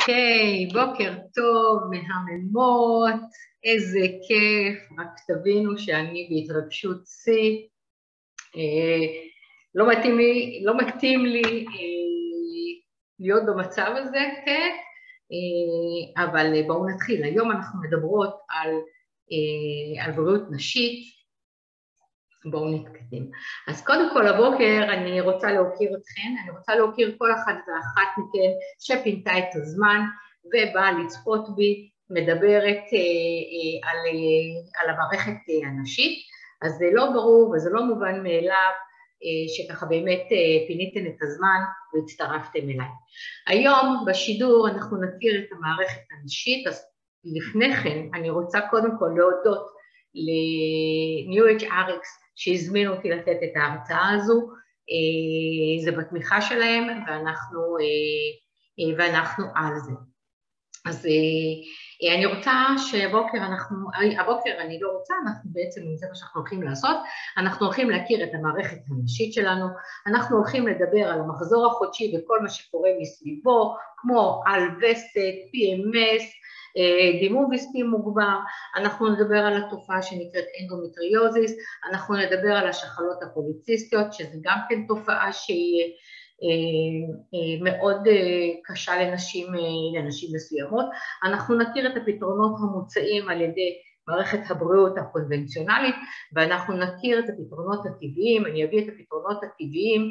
אוקיי, בוקר טוב, מהממות, איזה כיף, רק תבינו שאני בהתרגשות שיא, לא מתאים לי להיות במצב הזה, כן? אבל בואו נתחיל. היום אנחנו מדברות על בריאות נשית. בואו נתקדם. אז קודם כל הבוקר אני רוצה להוקיר אתכן, אני רוצה להוקיר כל אחד ואחת מכן שפינתה את הזמן ובאה לצפות בי, מדברת על המערכת הנשית. אז זה לא ברור וזה לא מובן מאליו שככה באמת פיניתן את הזמן והצטרפתם אליי. היום בשידור אנחנו נכיר את המערכת הנשית, אז לפני כן אני רוצה קודם כל להודות ל-NewAge-RX שהזמינו אותי לתת את ההרצאה הזו, זה בתמיכה שלהם ואנחנו על זה. אז אני רוצה שהבוקר אנחנו בעצם, זה מה שאנחנו הולכים לעשות, אנחנו הולכים להכיר את המערכת הנשית שלנו, אנחנו הולכים לדבר על המחזור החודשי וכל מה שקורה מסביבו, כמו על וסת, PMS, דימום ויסטי מוגבר, אנחנו נדבר על התופעה שנקראת אנדומטריוזיס, אנחנו נדבר על השחלות הפוליציסטיות, שזה גם כן תופעה שהיא מאוד קשה לנשים מסוימות, אנחנו נכיר את הפתרונות המוצעים על ידי מערכת הבריאות הקונבנציונלית, ואנחנו נכיר את הפתרונות הטבעיים, אני אביא את הפתרונות הטבעיים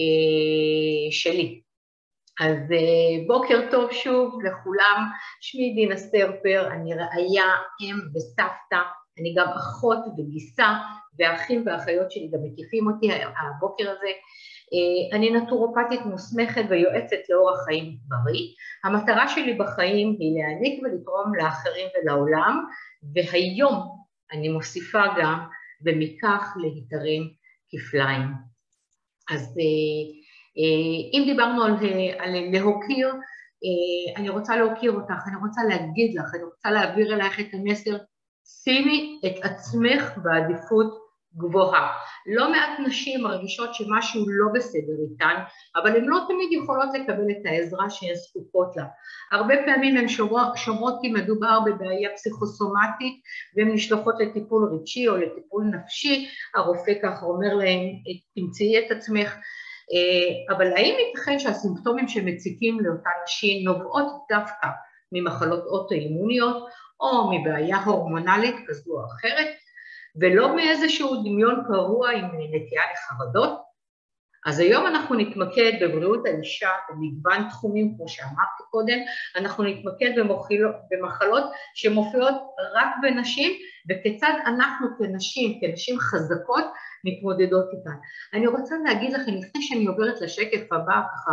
שלי. אז בוקר טוב שוב לכולם, שמי דינה סטרפר, אני רעיה, אם וסבתא, אני גם אחות וגיסה, והאחים והאחיות שלי גם מקיפים אותי הבוקר הזה. אני נטורופטית מוסמכת ויועצת לאורח חיים בריא. המטרה שלי בחיים היא להעניק ולתרום לאחרים ולעולם, והיום אני מוסיפה גם ומכך להתרם כפליים. אז אם דיברנו על להוקיר, אני רוצה להוקיר אותך, אני רוצה להגיד לך, אני רוצה להעביר אלייך את המסר, שימי את עצמך בעדיפות גבוהה. לא מעט נשים מרגישות שמשהו לא בסדר איתן, אבל הן לא תמיד יכולות לקבל את העזרה שהן זקוקות לה. הרבה פעמים הן שומעות כי מדובר בבעיה פסיכוסומטית, והן נשלחות לטיפול רגשי או לטיפול נפשי, הרופא ככה אומר להן, תמצאי את עצמך, אבל האם ייתכן שהסימפטומים שמציקים לאותן נשים נובעות דווקא ממחלות אוטואימוניות או מבעיה הורמונלית כזו או אחרת, ולא מאיזשהו דמיון קרוע עם נטייה לחרדות? אז היום אנחנו נתמקד בבריאות האישה במגוון תחומים, כמו שאמרתי קודם, אנחנו נתמקד במחלות שמופיעות רק בנשים, וכיצד אנחנו כנשים חזקות מתמודדות איתן. אני רוצה להגיד לכם, לפני שאני עוברת לשקף הבא ככה,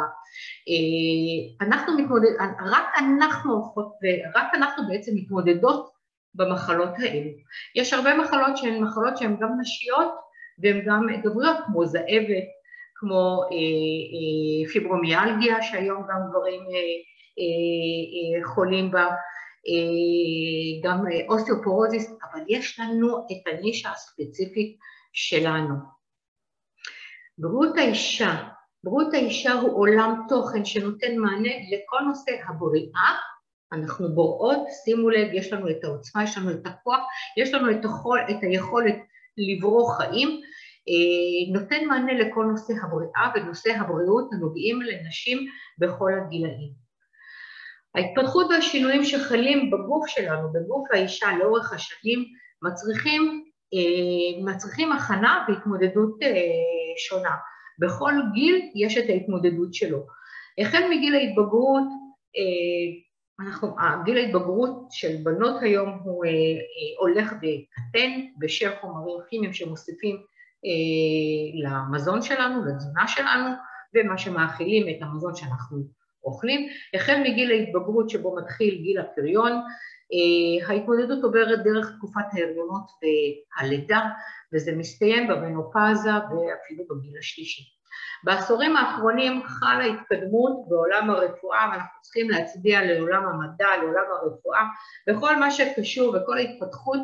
רק אנחנו בעצם מתמודדות במחלות האלו. יש הרבה מחלות שהן גם נשיות, והן גם גבריות, כמו זאבת, כמו פיברומיאלגיה, שהיום גם גברים חולים בה, גם אוסטאופורוזיס, אבל יש לנו את הנישה הספציפית שלנו. בריאות האישה הוא עולם תוכן שנותן מענה לכל נושא הבריאה. אנחנו בוראות, שימו לב, יש לנו את העוצמה, יש לנו את הכוח, יש לנו את היכולת לברוא חיים, נותן מענה לכל נושא הבריאה ונושא הבריאות הנוגעים לנשים בכל הגילאים. ההתפתחות והשינויים שחלים בגוף שלנו, בגוף האישה לאורך השנים, מצריכים הכנה והתמודדות שונה. בכל גיל יש את ההתמודדות שלו. החל מגיל ההתבגרות, גיל ההתבגרות של בנות היום הוא הולך וקטן בשל חומרים כימיים שמוסיפים למזון שלנו, לתזונה שלנו, ומה שמאכילים את המזון שאנחנו אוכלים. החל מגיל ההתבגרות שבו מתחיל גיל הפריון, ההתמודדות עוברת דרך תקופת ההריונות והלידה, וזה מסתיים במנופאזה ואפילו בגיל השלישי. בעשורים האחרונים חלה התקדמות בעולם הרפואה, ואנחנו צריכים להצביע לעולם המדע, לעולם הרפואה, וכל מה שקשור וכל ההתפתחות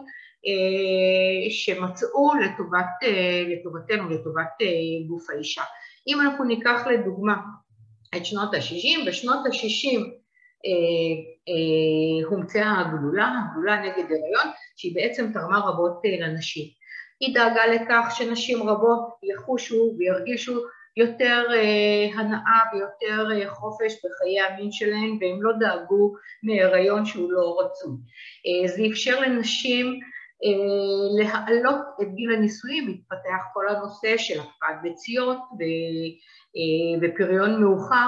שמצאו לטובתנו, לטובת גוף האישה. אם אנחנו ניקח לדוגמה את שנות ה-60, בשנות ה-60 הומצאה הגלולה נגד הריון, שהיא בעצם תרמה רבות לנשים. היא דאגה לכך שנשים רבות יחושו וירגישו יותר הנאה ויותר חופש בחיי המין שלהן, והם לא דאגו מהיריון שהוא לא רצוי. זה אפשר לנשים להעלות את גיל הנישואים, מתפתח כל הנושא של הקפאת ביציות ופריון מאוחר,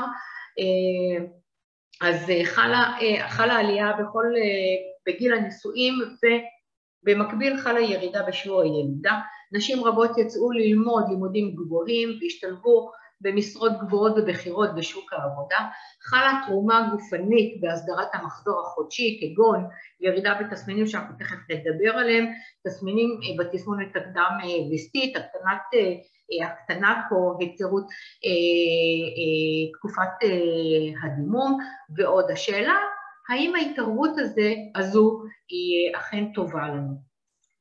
אז חלה עלייה בגיל הנישואים, ובמקביל חלה ירידה בשיעור הילודה. נשים רבות יצאו ללמוד לימודים גבוהים והשתלבו במשרות גבוהות ובכירות בשוק העבודה. חלה תרומה גופנית בהסדרת המחזור החודשי, כגון ירידה בתסמינים שאנחנו תכף נדבר עליהם, תסמינים בתסמונת הקדם וסתית, הקטנת או היצרות תקופת הדימום ועוד. השאלה, האם ההתערבות הזו היא אכן טובה לנו?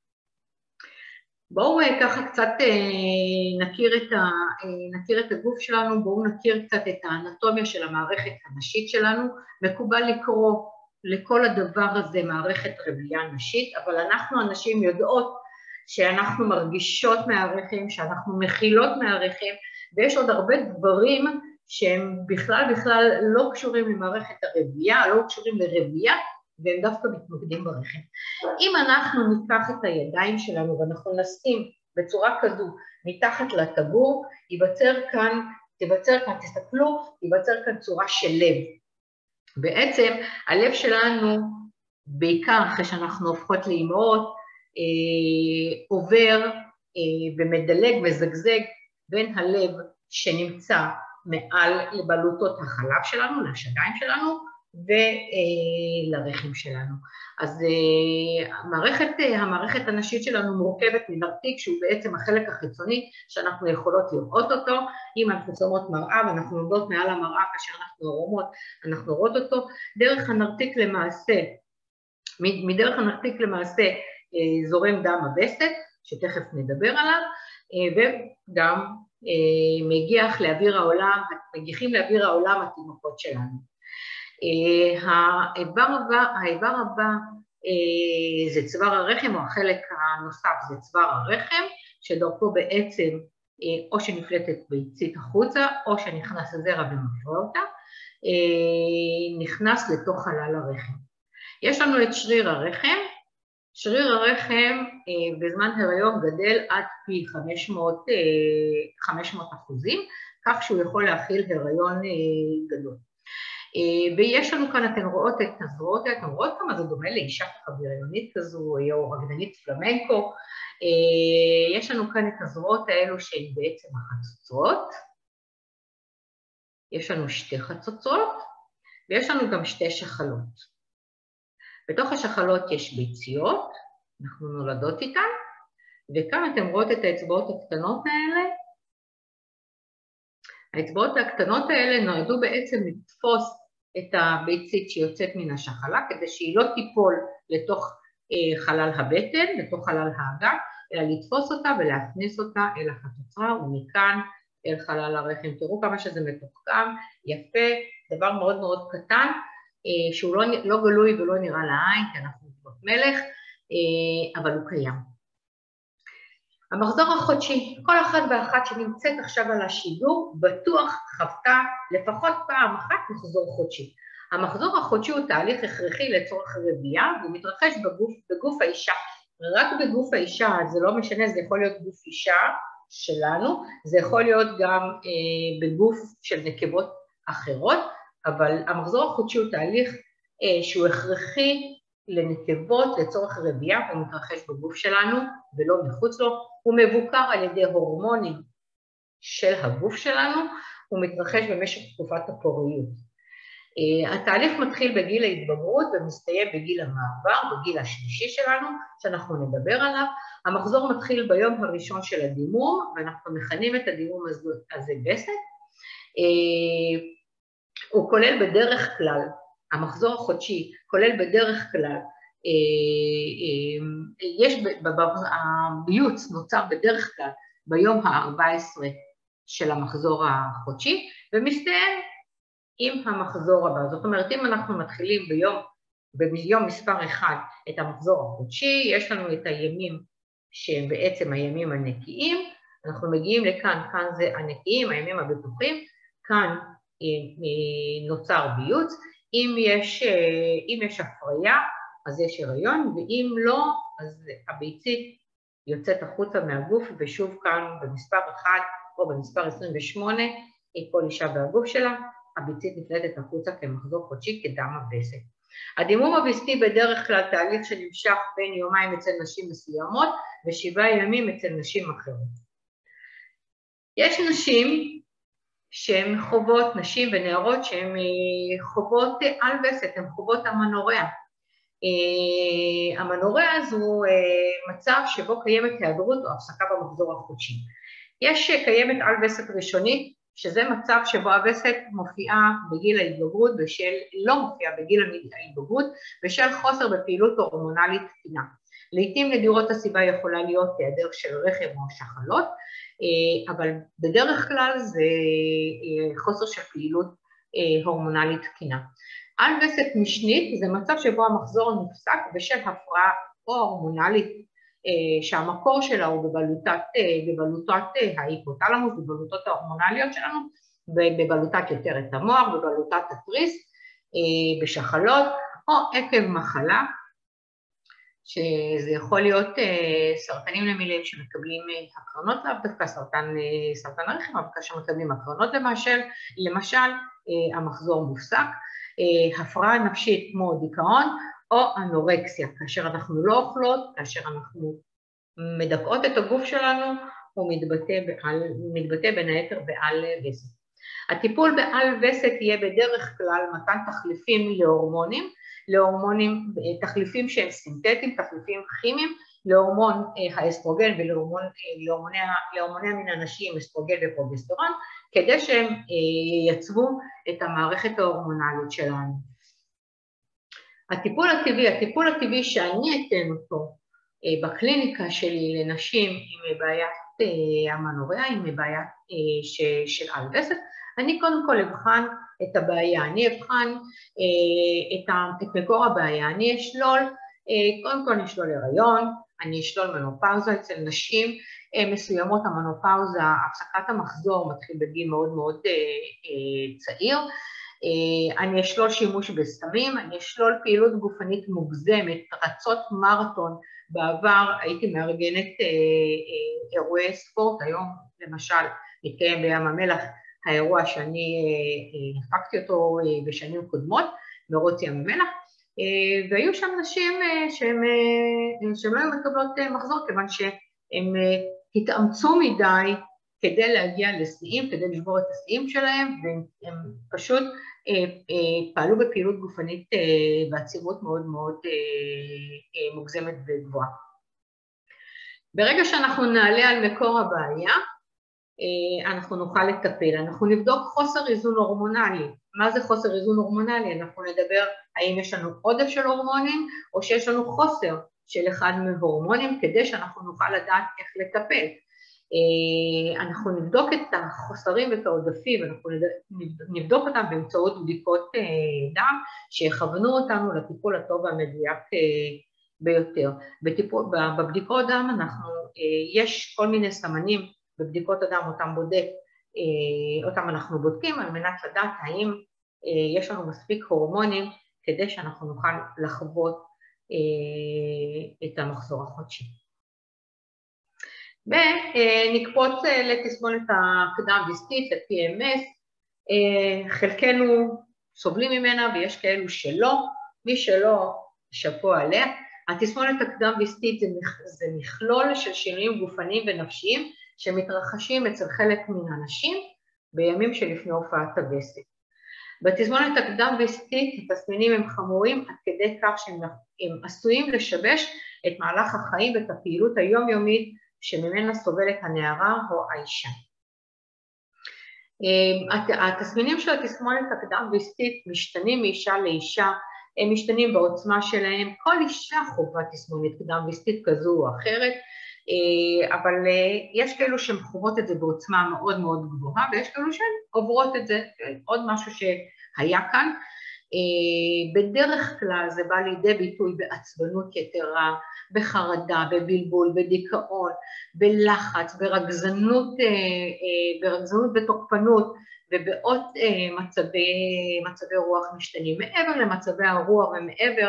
בואו ככה קצת נכיר את הגוף שלנו, בואו נכיר קצת את האנטומיה של המערכת הנשית שלנו. מקובל לקרוא לכל הדבר הזה מערכת רבייה נשית, אבל אנחנו הנשים יודעות שאנחנו מרגישות מהרחם, שאנחנו מכילות מהרחם, ויש עוד הרבה דברים שהם בכלל לא קשורים למערכת הרבייה, לא קשורים לרבייה, והם דווקא מתמקדים ברחם. אם אנחנו ניקח את הידיים שלנו ואנחנו נשים בצורה כזו מתחת לטבור, תסתכלו, ייווצר כאן צורה של לב. בעצם הלב שלנו, בעיקר אחרי שאנחנו הופכות לאימהות, עובר ומדלג וזגזג בין הלב שנמצא מעל לבלוטות החלב שלנו, לשדיים שלנו, ולרחם שלנו. אז המערכת הנשית שלנו מורכבת מנרתיק, שהוא בעצם החלק החיצוני שאנחנו יכולות לראות אותו. אם אנחנו שמות מראה ואנחנו עומדות מעל המראה כאשר אנחנו ערומות, אנחנו רואות אותו. דרך הנרתיק למעשה, מדרך הנרתיק למעשה זורם דם הווסת, שתכף נדבר עליו, וגם מגיחים לאוויר העולם התינוקות שלנו. האיבר הבא זה צוואר הרחם, או החלק הנוסף זה צוואר הרחם, שדרכו בעצם או שנפלטת ביצית החוצה, או שנכנס הזרע ומפרה אותה, נכנס לתוך חלל הרחם. יש לנו את שריר הרחם. שריר הרחם בזמן הריון גדל עד פי 500%, כך שהוא יכול להכיל הריון גדול. ויש לנו כאן, אתן רואות את הזרועות, אתן רואות כמה זה דומה לאישה הריונית כזו, או רקדנית פלמנקו. יש לנו כאן את הזרועות האלו שהן בעצם החצוצרות. יש לנו שתי חצוצרות, ויש לנו גם שתי שחלות. בתוך השחלות יש ביציות, אנחנו נולדות איתן, וכאן אתם רואות את האצבעות הקטנות האלה. האצבעות הקטנות האלה נועדו בעצם לתפוס את הביצית שיוצאת מן השחלה, כדי שהיא לא תיפול לתוך חלל הבטן, לתוך חלל האגן, אלא לתפוס אותה ולהכניס אותה אל החצוצרה, ומכאן אל חלל הרחם. תראו כמה שזה מתוחכם, יפה, דבר מאוד מאוד קטן, שהוא לא גלוי ולא נראה לעין, כי אנחנו נקבות מלך, אבל הוא קיים. המחזור החודשי, כל אחת ואחת שנמצאת עכשיו על השידור, בטוח חוותה לפחות פעם אחת מחזור חודשי. המחזור החודשי הוא תהליך הכרחי לצורך רבייה, והוא מתרחש בגוף האישה. רק בגוף האישה, זה לא משנה, זה יכול להיות גוף אישה שלנו, זה יכול להיות גם בגוף של נקבות אחרות, אבל המחזור החודשי הוא תהליך שהוא הכרחי לנקבות לצורך רבייה, הוא מתרחש בגוף שלנו ולא מחוץ לו, הוא מבוקר על ידי הורמונים של הגוף שלנו, הוא מתרחש במשך תקופת הפוריות. התהליך מתחיל בגיל ההתבגרות ומסתיים בגיל המעבר, בגיל השלישי שלנו, שאנחנו נדבר עליו. המחזור מתחיל ביום הראשון של הדימום, ואנחנו מכנים את הדימום הזה וסת. הוא כולל בדרך כלל, המחזור החודשי כולל בדרך כלל, הביוץ נוצר בדרך כלל ביום ה-14 של המחזור החודשי, ומסתיים עם המחזור הבא. זאת אומרת, אם אנחנו מתחילים ביום מספר 1 את המחזור החודשי, יש לנו את הימים שהם בעצם הימים הנקיים, אנחנו מגיעים לכאן, כאן זה הנקיים, הימים הבטוחים, כאן נוצר ביוץ, אם יש הפריה, אז יש הריון, ואם לא, אז הביצית יוצאת החוצה מהגוף, ושוב כאן במספר 1 או במספר 28, כל אישה והגוף שלה, הביצית נפלטת החוצה כמחזור חודשי כדם הווסת. הדימום הווסתי בדרך כלל תהליך שנמשך בין יומיים אצל נשים מסוימות, ו7 ימים אצל נשים אחרות. יש נשים שהן חוות, נשים ונערות שהן חוות על וסת, הן חוות אמנוריה. אמנוריה זו מצב שבו קיימת היעדרות או הפסקה במחזור החודשי. קיימת על וסת ראשונית, שזה מצב שבו הווסת מופיעה בגיל ההתבגרות, לא מופיעה בגיל ההתבגרות, בשל חוסר בפעילות הורמונלית תקינה. לעתים נדירות הסיבה יכולה להיות היעדר של רחם או שחלות, אבל בדרך כלל זה חוסר של פעילות הורמונלית תקינה. על וסת משנית זה מצב שבו המחזור נפסק בשל הפרעה או הורמונלית, שהמקור שלה הוא בבלוטת ההיפותלמוס, בבלוטות ההורמונליות שלנו, בבלוטת יותרת המוח, בבלוטת התריס, בשחלות, או עקב מחלה, שזה יכול להיות סרטנים למילים שמקבלים הקרנות, לאו דווקא סרטן הרחם, אבל כאשר מקבלים הקרנות למשל, המחזור מופסק, הפרעה נפשית כמו דיכאון, או אנורקסיה, כאשר אנחנו לא אוכלות, כאשר אנחנו מדכאות את הגוף שלנו, הוא מתבטא בין היתר בעל וסת. הטיפול בעל וסת יהיה בדרך כלל מתן תחליפים להורמונים, תחליפים שהם סינתטיים, תחליפים כימיים, להורמון האסטרוגן ולהורמוני המין הנשיים, אסטרוגן ופרוגסטרון, כדי שהם ייצבו את המערכת ההורמונלית שלנו. הטיפול הטבעי שאני אתן אותו בקליניקה שלי לנשים עם בעיית אמנוריה, עם בעיית של על וסת, אני קודם כל אבחן את הבעיה, אני אבחן את מקור הבעיה, אני אשלול, קודם כל אני אשלול הריון, אני אשלול מנופאוזה אצל נשים מסוימות, המנופאוזה, הפסקת המחזור מתחיל בגיל מאוד מאוד צעיר, אני אשלול שימוש בסמים, אני אשלול פעילות גופנית מוגזמת, רצות מרתון, בעבר הייתי מארגנת אירועי ספורט, היום למשל מתקיים בים המלח האירוע שאני הפקתי אותו בשנים קודמות, מרוץ ים המלח, והיו שם נשים שהן לא היו מקבלות מחזור, כיוון שהן התאמצו מדי כדי להגיע לשיאים, כדי לשבור את השיאים שלהם, והם פשוט פעלו בפעילות גופנית בעצימות מאוד מאוד מוגזמת וגבוהה. ברגע שאנחנו נעלה על מקור הבעיה, אנחנו נוכל לטפל, אנחנו נבדוק חוסר איזון הורמונלי. מה זה חוסר איזון הורמונלי? אנחנו נדבר האם יש לנו עודף של הורמונים, או שיש לנו חוסר של אחד מהורמונים, כדי שאנחנו נוכל לדעת איך לטפל. אנחנו נבדוק את החוסרים ואת העודפים, אנחנו נבדוק אותם באמצעות בדיקות דם, שיכוונו אותנו לטיפול הטוב והמדויק ביותר. בבדיקות דם יש כל מיני סמנים בבדיקות הדם, אותם אנחנו בודקים על מנת לדעת האם יש לנו מספיק הורמונים כדי שאנחנו נוכל לחוות את המחזור החודשי. ונקפוץ לתסמונת הקדם וסתית, ל-PMS, חלקנו סובלים ממנה ויש כאלו שלא, מי שלא שאפו עליה. התסמונת הקדם וסתית זה מכלול של שינויים גופניים ונפשיים שמתרחשים אצל חלק מן האנשים בימים שלפני הופעת הווסת. בתסמונת הקדם וסתית התסמינים הם חמורים עד כדי כך שהם עשויים לשבש את מהלך החיים ואת הפעילות היומיומית שממנה סובלת הנערה או האישה. התסמינים של התסמונת הקדם וסתית משתנים מאישה לאישה, הם משתנים בעוצמה שלהם, כל אישה חווה תסמונת קדם וסתית כזו או אחרת, אבל יש כאלו שהן חוות את זה בעוצמה מאוד מאוד גבוהה, ויש כאלו שהן עוברות את זה, עוד משהו שהיה כאן. בדרך כלל זה בא לידי ביטוי בעצבנות יתרה, בחרדה, בבלבול, בדיכאון, בלחץ, ברגזנות ותוקפנות, ובעוד מצבי רוח משתנים. מעבר למצבי הרוח ומעבר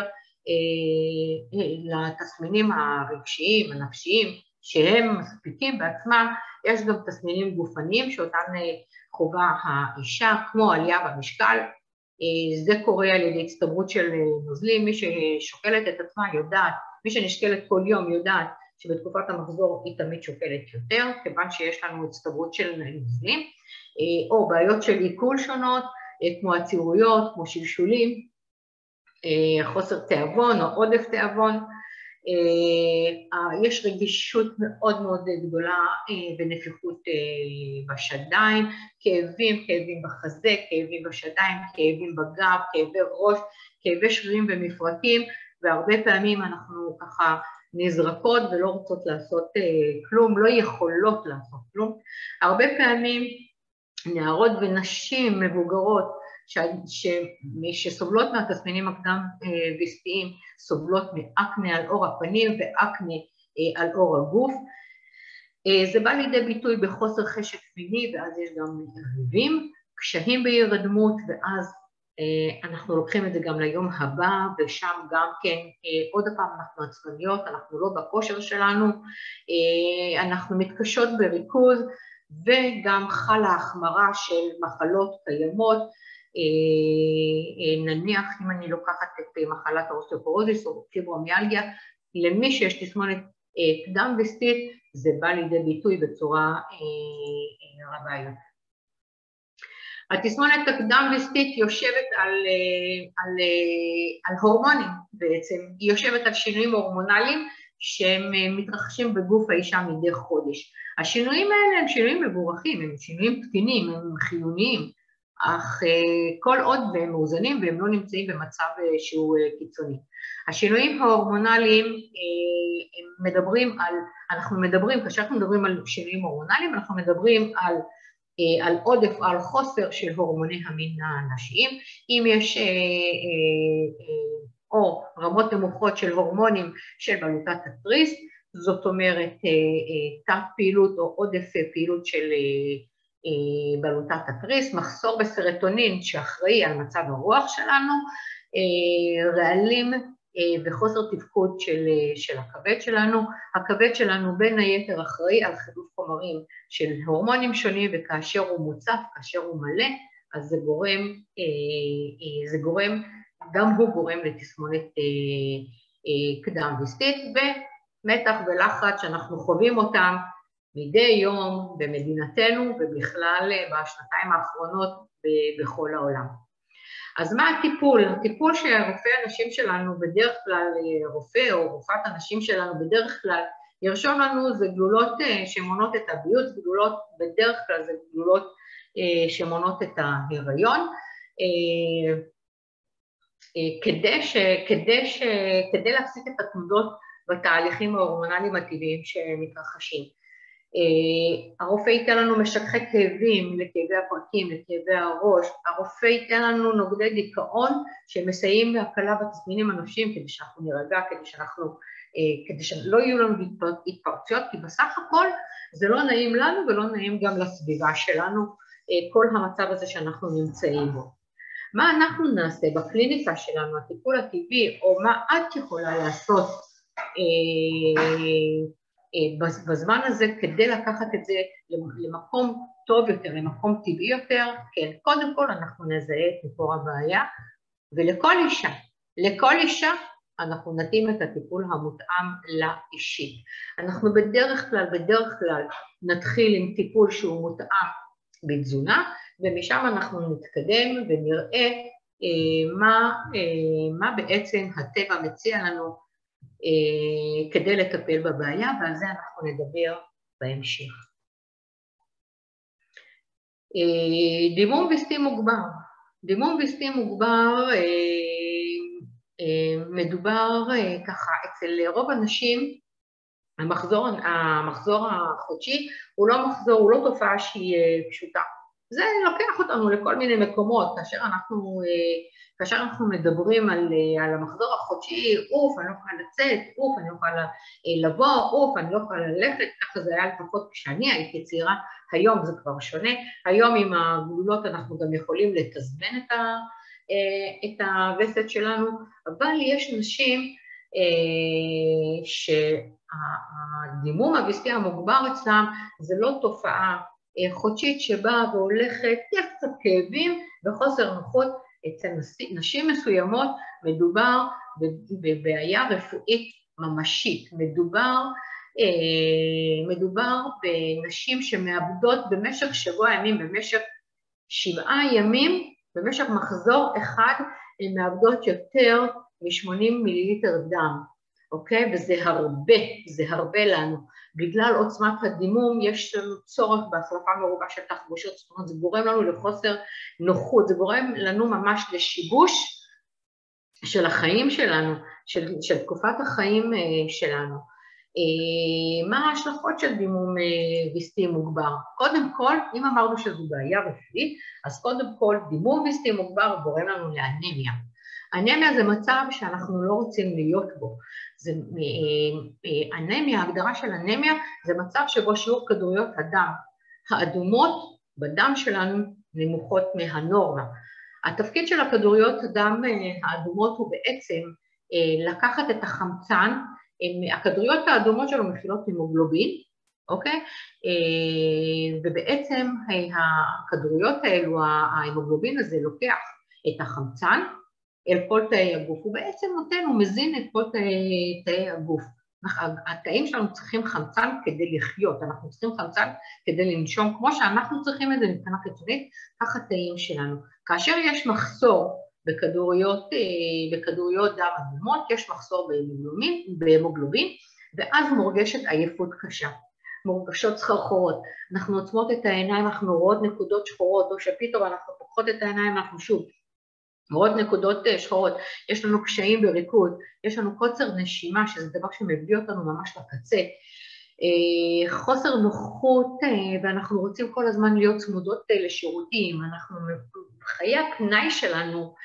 לתסמינים הרגשיים, הנפשיים, שהם מספיקים בעצמם, יש גם תסמינים גופניים שאותם חובה האישה, כמו עלייה במשקל. זה קורה על ידי הצטברות של נוזלים. מי ששוקלת את עצמה יודעת, מי שנשקלת כל יום יודעת שבתקופת המחזור היא תמיד שוקלת יותר, כיוון שיש לנו הצטברות של נוזלים, או בעיות של עיכול שונות, כמו עצירויות, כמו שלשולים, חוסר תיאבון או עודף תיאבון. יש רגישות מאוד מאוד גדולה ונפיחות בשדיים, כאבים בחזה, כאבים בשדיים, כאבים בגב, כאבי ראש, כאבי שרירים ומפרקים, והרבה פעמים אנחנו ככה נזרקות ולא רוצות לעשות כלום, לא יכולות לעשות כלום. הרבה פעמים נערות ונשים מבוגרות שסובלות מהתסמינים הקדם ויסטיים, סובלות מאקנה על עור הפנים ואקנה על עור הגוף. זה בא לידי ביטוי בחוסר חשק מיני, ואז יש גם ריבים, קשיים בהירדמות, ואז אנחנו לוקחים את זה גם ליום הבא, ושם גם כן עוד פעם אנחנו עצבניות, אנחנו לא בכושר שלנו, אנחנו מתקשות בריכוז, וגם חלה החמרה של מחלות קיימות. נניח אם אני לוקחת את מחלת האוסטאופורוזיס או פיברומיאלגיה, למי שיש תסמונת קדם ויסטית, זה בא לידי ביטוי בצורה רבה יותר. התסמונת הקדם ויסטית יושבת על הורמונים בעצם, היא יושבת על שינויים הורמונליים שהם מתרחשים בגוף האישה מדי חודש. השינויים האלה הם שינויים מבורכים, הם שינויים תקינים, הם חיוניים, אך כל עוד והם מאוזנים והם לא נמצאים במצב שהוא קיצוני. השינויים ההורמונליים הם מדברים כאשר אנחנו מדברים על שינויים הורמונליים, אנחנו מדברים על עודף או על חוסר של הורמוני המין הנשיים. אם יש או רמות נמוכות של הורמונים של בלוטת התריס, זאת אומרת תת פעילות או עודף פעילות של בלוטת התריס, מחסור בסרטונין שאחראי על מצב הרוח שלנו, רעלים וחוסר תפקוד של הכבד שלנו. הכבד שלנו בין היתר אחראי על חילוף חומרים של הורמונים שונים, וכאשר הוא מוצף, כאשר הוא מלא, אז גם הוא גורם לתסמונת קדם ויסטית, ומתח ולחץ שאנחנו חווים אותם מדי יום במדינתנו ובכלל בשנתיים האחרונות בכל העולם. אז מה הטיפול? הטיפול שרופא הנשים שלנו בדרך כלל, רופא או רופאת הנשים שלנו בדרך כלל ירשום לנו זה גלולות שמונות את הביוץ, גלולות בדרך כלל זה גלולות שמונות את ההיריון, כדי להפסיק את התנודות בתהליכים ההורמונליים הטבעיים שמתרחשים. הרופא ייתן לנו משככי כאבים לכאבי הפרקים, לכאבי הראש, הרופא ייתן לנו נוגדי דיכאון שמסייעים בהקלה בתסמינים הנפשיים כדי שאנחנו נירגע, כדי שלא יהיו לנו התפרצויות, כי בסך הכל זה לא נעים לנו ולא נעים גם לסביבה שלנו, כל המצב הזה שאנחנו נמצאים בו. מה אנחנו נעשה בקליניקה שלנו, הטיפול הטבעי, או מה את יכולה לעשות בזמן הזה כדי לקחת את זה למקום טוב יותר, למקום טבעי יותר? כן, קודם כל אנחנו נזהה את מקור הבעיה, ולכל אישה אנחנו נתאים את הטיפול המותאם לאישית. אנחנו בדרך כלל נתחיל עם טיפול שהוא מותאם בתזונה, ומשם אנחנו נתקדם ונראה מה בעצם הטבע מציע לנו כדי לטפל בבעיה, ועל זה אנחנו נדבר בהמשך. דימום ויסטי מוגבר. דימום ויסטי מוגבר מדובר ככה, אצל רוב הנשים המחזור החודשי הוא לא תופעה שהיא פשוטה. זה לוקח אותנו לכל מיני מקומות, כאשר אנחנו מדברים על המחזור החודשי, אני לא יכולה לצאת, אני לא יכולה לבוא, אני לא יכולה ללכת, ככה זה היה לפחות כשאני הייתי צעירה, היום זה כבר שונה, היום עם הגלולות אנחנו גם יכולים לתזמן את הווסת שלנו, אבל יש נשים שהדימום הווסתי המוגבר אצלם זה לא תופעה חודשית שבאה והולכת, יש קצת כאבים וחוסר נוחות. אצל נשים מסוימות מדובר בבעיה רפואית ממשית, מדובר בנשים שמאבדות במשך שבוע ימים, במשך 7 ימים, במשך מחזור אחד, הן מאבדות יותר מ-80 מיליליטר דם, אוקיי? וזה הרבה לנו. בגלל עוצמת הדימום יש לנו צורך בהחלפה מרובה של תחבושות, זאת אומרת, זה גורם לנו לחוסר נוחות, זה גורם לנו ממש לשיבוש של החיים שלנו, של תקופת החיים שלנו. מה ההשלכות של דימום וסתי מוגבר? קודם כל, אם אמרנו שזו בעיה רפואית, אז קודם כל דימום וסתי מוגבר גורם לנו לאנמיה. אנמיה זה מצב שאנחנו לא רוצים להיות בו. אנמיה, ההגדרה של אנמיה זה מצב שבו שיעור כדוריות הדם האדומות בדם שלנו נמוכות מהנורמה. התפקיד של הכדוריות הדם האדומות הוא בעצם לקחת את החמצן, הכדוריות האדומות שלו מכילות המוגלובין, אוקיי? ובעצם הכדוריות האלו, ההמוגלובין הזה לוקח את החמצן אל כל תאי הגוף, הוא בעצם נותן, הוא מזין את כל תאי הגוף. התאים שלנו צריכים חמצן כדי לחיות, אנחנו צריכים חמצן כדי לנשום, כמו שאנחנו צריכים את זה מבחינה חיצונית, כך התאים שלנו. כאשר יש מחסור בכדוריות דם אדומות, יש מחסור בהמוגלובין, ואז מורגשת עייפות קשה, מורגשות סחרחורות, אנחנו עוצמות את העיניים, אנחנו רואות נקודות שחורות, או שפתאום אנחנו פוקחות את העיניים, אנחנו שוב רואות נקודות שחורות, יש לנו קשיים בריקוד, יש לנו קוצר נשימה, שזה דבר שמביא אותנו ממש לקצה, חוסר נוחות, ואנחנו רוצים כל הזמן להיות צמודות לשירותים, חיי הפנאי שלנו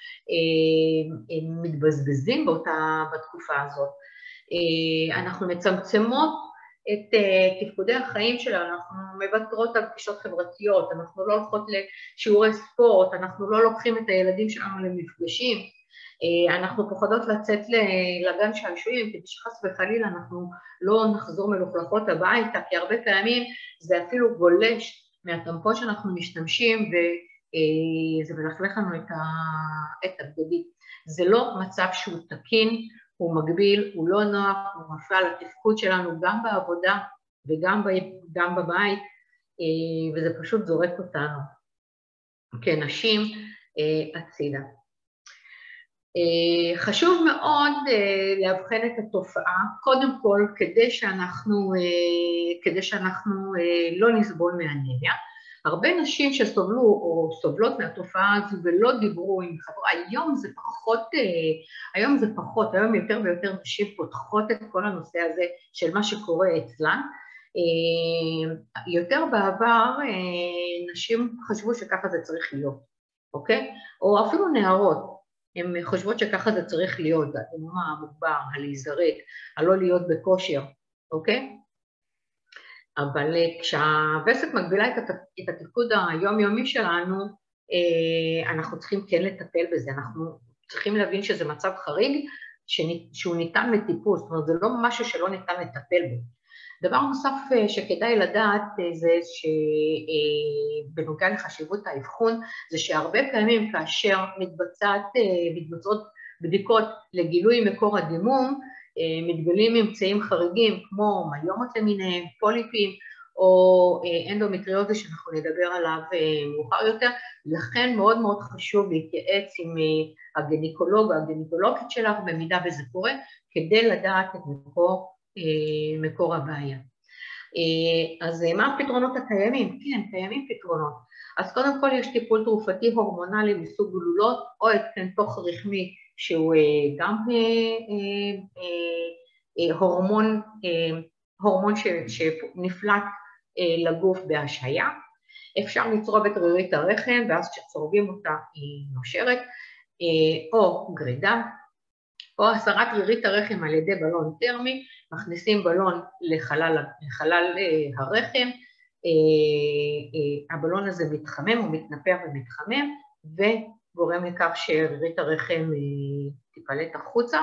מתבזבזים בתקופה הזאת, אנחנו מצמצמות את תפקודי החיים שלנו, אנחנו מוותרות על פגישות חברתיות, אנחנו לא הולכות לשיעורי ספורט, אנחנו לא לוקחים את הילדים שלנו למפגשים, אנחנו פוחדות לצאת לגן שעשועים, כדי שחס וחלילה אנחנו לא נחזור מלוכלכות הביתה, כי הרבה פעמים זה אפילו גולש מהטמפון שאנחנו משתמשים, וזה מלכלך לנו את הבגדים. זה לא מצב שהוא תקין, הוא מגביל, הוא לא נוח, הוא מפריע לתפקוד שלנו גם בעבודה וגם בבית, וזה פשוט זורק אותנו כנשים הצידה. חשוב מאוד להבחן את התופעה, קודם כל כדי שאנחנו לא נסבול מאנמיה. הרבה נשים שסובלו או סובלות מהתופעה הזו ולא דיברו עם חברה, היום יותר ויותר נשים פותחות את כל הנושא הזה של מה שקורה אצלן. יותר בעבר נשים חשבו שככה זה צריך להיות, אוקיי? או אפילו נערות. הן חושבות שככה זה צריך להיות, הדימום המוגבר, הלהיזרק, הלא להיות בכושר, אוקיי? אבל כשהווסת מגבילה את התפקוד היומיומי שלנו, אנחנו צריכים כן לטפל בזה, אנחנו צריכים להבין שזה מצב חריג שהוא ניתן לטיפול, זאת אומרת זה לא משהו שלא ניתן לטפל בו. דבר נוסף שכדאי לדעת זה שבנוגע לחשיבות האבחון, זה שהרבה פעמים כאשר מתבצעות בדיקות לגילוי מקור הדימום, מתגלים ממצאים חריגים כמו מיומות למיניהם, פוליפים או אנדומטריוזיס שאנחנו נדבר עליו מאוחר יותר, לכן מאוד מאוד חשוב להתייעץ עם הגניקולוגית שלך במידה וזה קורה, כדי לדעת את מקור הבעיה. אז מה הפתרונות הקיימים? כן, קיימים פתרונות. אז קודם כל יש טיפול תרופתי הורמונלי מסוג גלולות, או התקן תוך רחמי שהוא גם הורמון הורמון שנפלט לגוף בהשהיה. אפשר לצרוב את רירית הרחם, ואז כשצורבים אותה היא נושרת, או גרידה, או הסרת רירית הרחם על ידי בלון תרמי, מכניסים בלון לחלל הרחם, הבלון הזה מתחמם, הוא מתנפח ומתחמם, וגורם לכך שרירית הרחם תיפלט החוצה.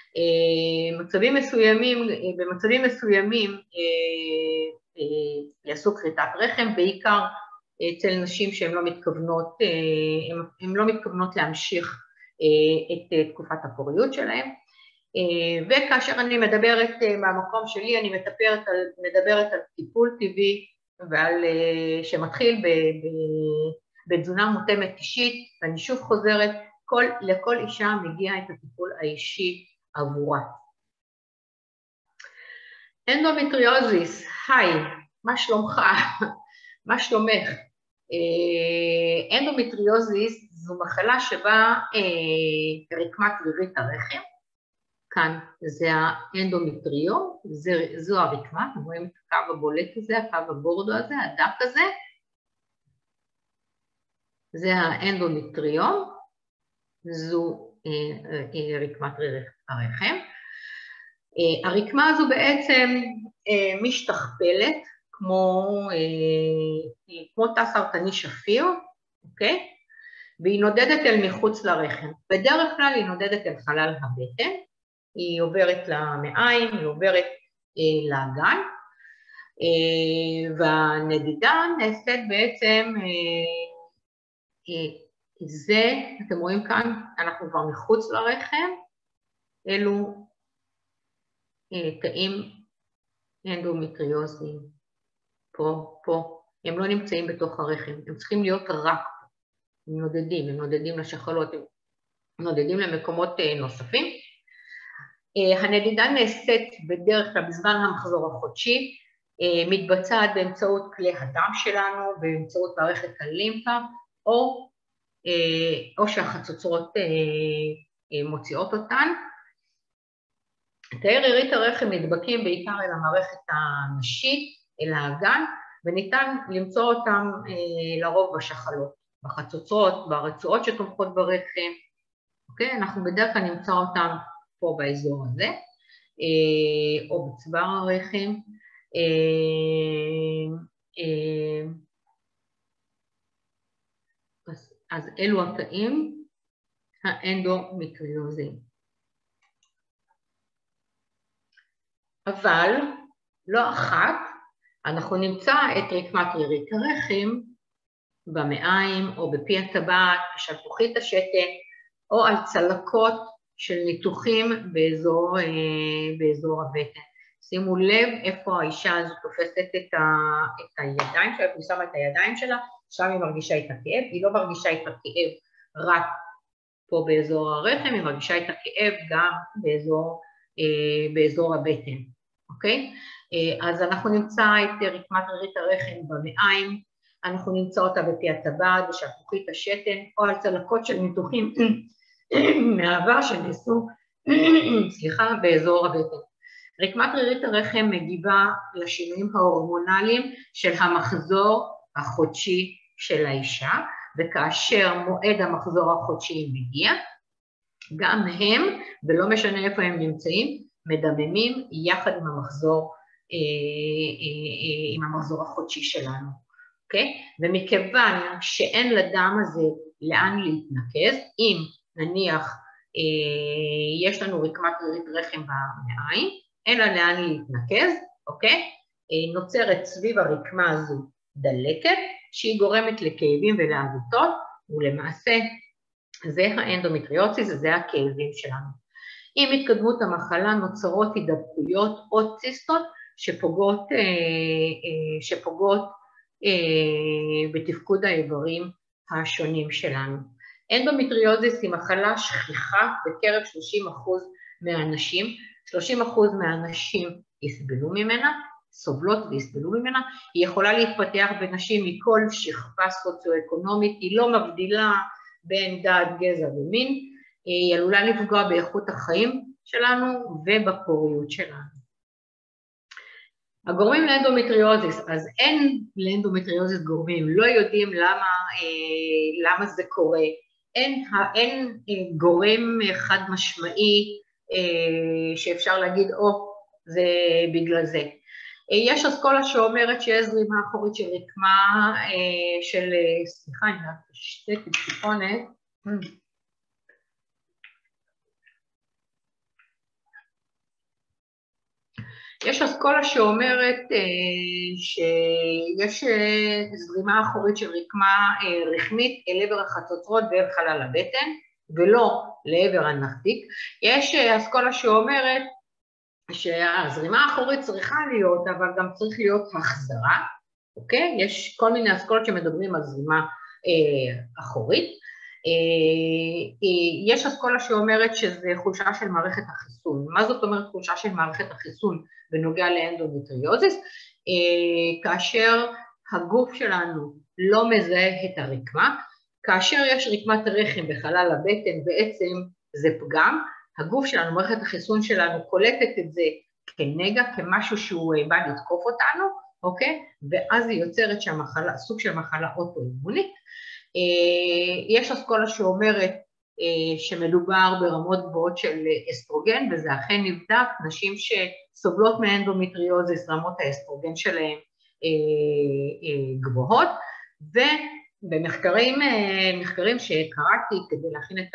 במצבים מסוימים יעשו כריתת רחם, בעיקר אצל נשים שהן לא מתכוונות להמשיך את תקופת הפוריות שלהם. וכאשר אני מדברת מהמקום שלי, אני מדברת על טיפול טבעי, שמתחיל בתזונה מותאמת אישית, ואני שוב חוזרת, לכל אישה מגיע את הטיפול האישי עבורה. אנדומטריוזיס, היי, מה שלומך? מה שלומך? אנדומטריוזיס זו מחלה שבה רקמת רירית הרחם, כאן זה האנדומטריום, זו הרקמה, אתם רואים את הקו הבולט הזה, הקו הבורדו הזה, הדק הזה, זה האנדומטריום, זו רקמת רירית הרחם. הרקמה הזו בעצם משתכפלת, כמו תא סרטני שפיר, אוקיי? והיא נודדת אל מחוץ לרחם. בדרך כלל היא נודדת אל חלל הבטן, היא עוברת למעיים, היא עוברת לאגן, והנדידה נעשית בעצם, זה, אתם רואים כאן, אנחנו כבר מחוץ לרחם, אלו תאים אנדומטריוזיים, פה, הם לא נמצאים בתוך הרחם, הם צריכים להיות רק פה, הם נודדים לשחלות, הם נודדים למקומות נוספים. הנדידה נעשית בדרך כלל בזמן המחזור החודשי, מתבצעת באמצעות כלי הדם שלנו, באמצעות מערכת הלימפה, או שהחצוצרות מוציאות אותן. תאי רירית הרחם נדבקים בעיקר אל המערכת הנשית, אל האגן, וניתן למצוא אותם לרוב בשחלות, בחצוצרות, ברצועות שתומכות ברחם, אוקיי? אנחנו בדרך כלל נמצא אותם פה באזור הזה, או בצוואר הרחם, אז אלו התאים האנדומטריוזיים. אבל לא אחת אנחנו נמצא את רקמת רירית הרחם במעיים או בפי הטבעת, בשלפוחית השתן, או על צלקות של ניתוחים באזור הבטן. שימו לב איפה האישה הזו תופסת את הידיים שלה, היא שמה את הידיים שלה, שם היא מרגישה את הכאב, היא לא מרגישה את הכאב רק פה באזור הרחם, היא מרגישה את הכאב גם באזור הבטן, אוקיי? אז אנחנו נמצא את רקמת רירית הרחם במעיים, אנחנו נמצא אותה בפי הטבעת, בשלפוחית השתן, או על צלקות של ניתוחים מהעבר שנעשו, באזור הבטן. רקמת רירית הרחם מגיבה לשינויים ההורמונליים של המחזור החודשי של האישה, וכאשר מועד המחזור החודשי מגיע, גם הם, ולא משנה איפה הם נמצאים, מדממים יחד עם המחזור החודשי שלנו, אוקיי? ומכיוון שאין לדם הזה לאן להתנקז, אם נניח יש לנו רקמת רירית רחם במעיים, אין לה לאן להתנקז, אוקיי? נוצרת סביב הרקמה הזו דלקת, שהיא גורמת לכאבים ולעוויתות, ולמעשה זה האנדומטריוזיס, זה הכאבים שלנו. עם התקדמות המחלה נוצרות הידבקויות או ציסטות שפוגעות בתפקוד האיברים השונים שלנו. אנדומטריוזיס היא מחלה שכיחה בקרב 30% מהאנשים, 30% מהאנשים יסבלו ממנה, סובלות ויסבלו ממנה, היא יכולה להתפתח בנשים מכל שכבה סוציו-אקונומית, היא לא מבדילה בין דת, גזע ומין, היא עלולה לפגוע באיכות החיים שלנו ובפוריות שלנו. הגורמים לאנדומטריוזיס, אז אין לאנדומטריוזיס גורמים, לא יודעים למה זה קורה, אין גורם חד משמעי שאפשר להגיד, זה בגלל זה. יש אסכולה שאומרת שיש זרימה אחורית של רקמה סליחה, אני אשתה טיפונת. יש אסכולה שאומרת שיש זרימה אחורית של רקמה רחמית אל עבר החצוצרות ואל חלל הבטן, ולא לעבר הנחתיק. יש אסכולה שאומרת שהזרימה האחורית צריכה להיות, אבל גם צריך להיות החזרה, אוקיי? יש כל מיני אסכולות שמדברים על זרימה אחורית. יש אסכולה שאומרת שזה חולשה של מערכת החיסון. מה זאת אומרת חולשה של מערכת החיסון בנוגע לאנדומטריוזיס? כאשר הגוף שלנו לא מזהה את הרקמה, כאשר יש רקמת רחם בחלל הבטן, בעצם זה פגם, הגוף שלנו, מערכת החיסון שלנו קולטת את זה כנגע, כמשהו שהוא בא לתקוף אותנו, אוקיי? ואז היא יוצרת שהמחלה, סוג של מחלה אוטואימונית. יש אסכולה שאומרת שמדובר ברמות גבוהות של אסטרוגן, וזה אכן נבדק, נשים שסובלות מאנדומטריוזיס, רמות האסטרוגן שלהם גבוהות, ובמחקרים שקראתי כדי להכין את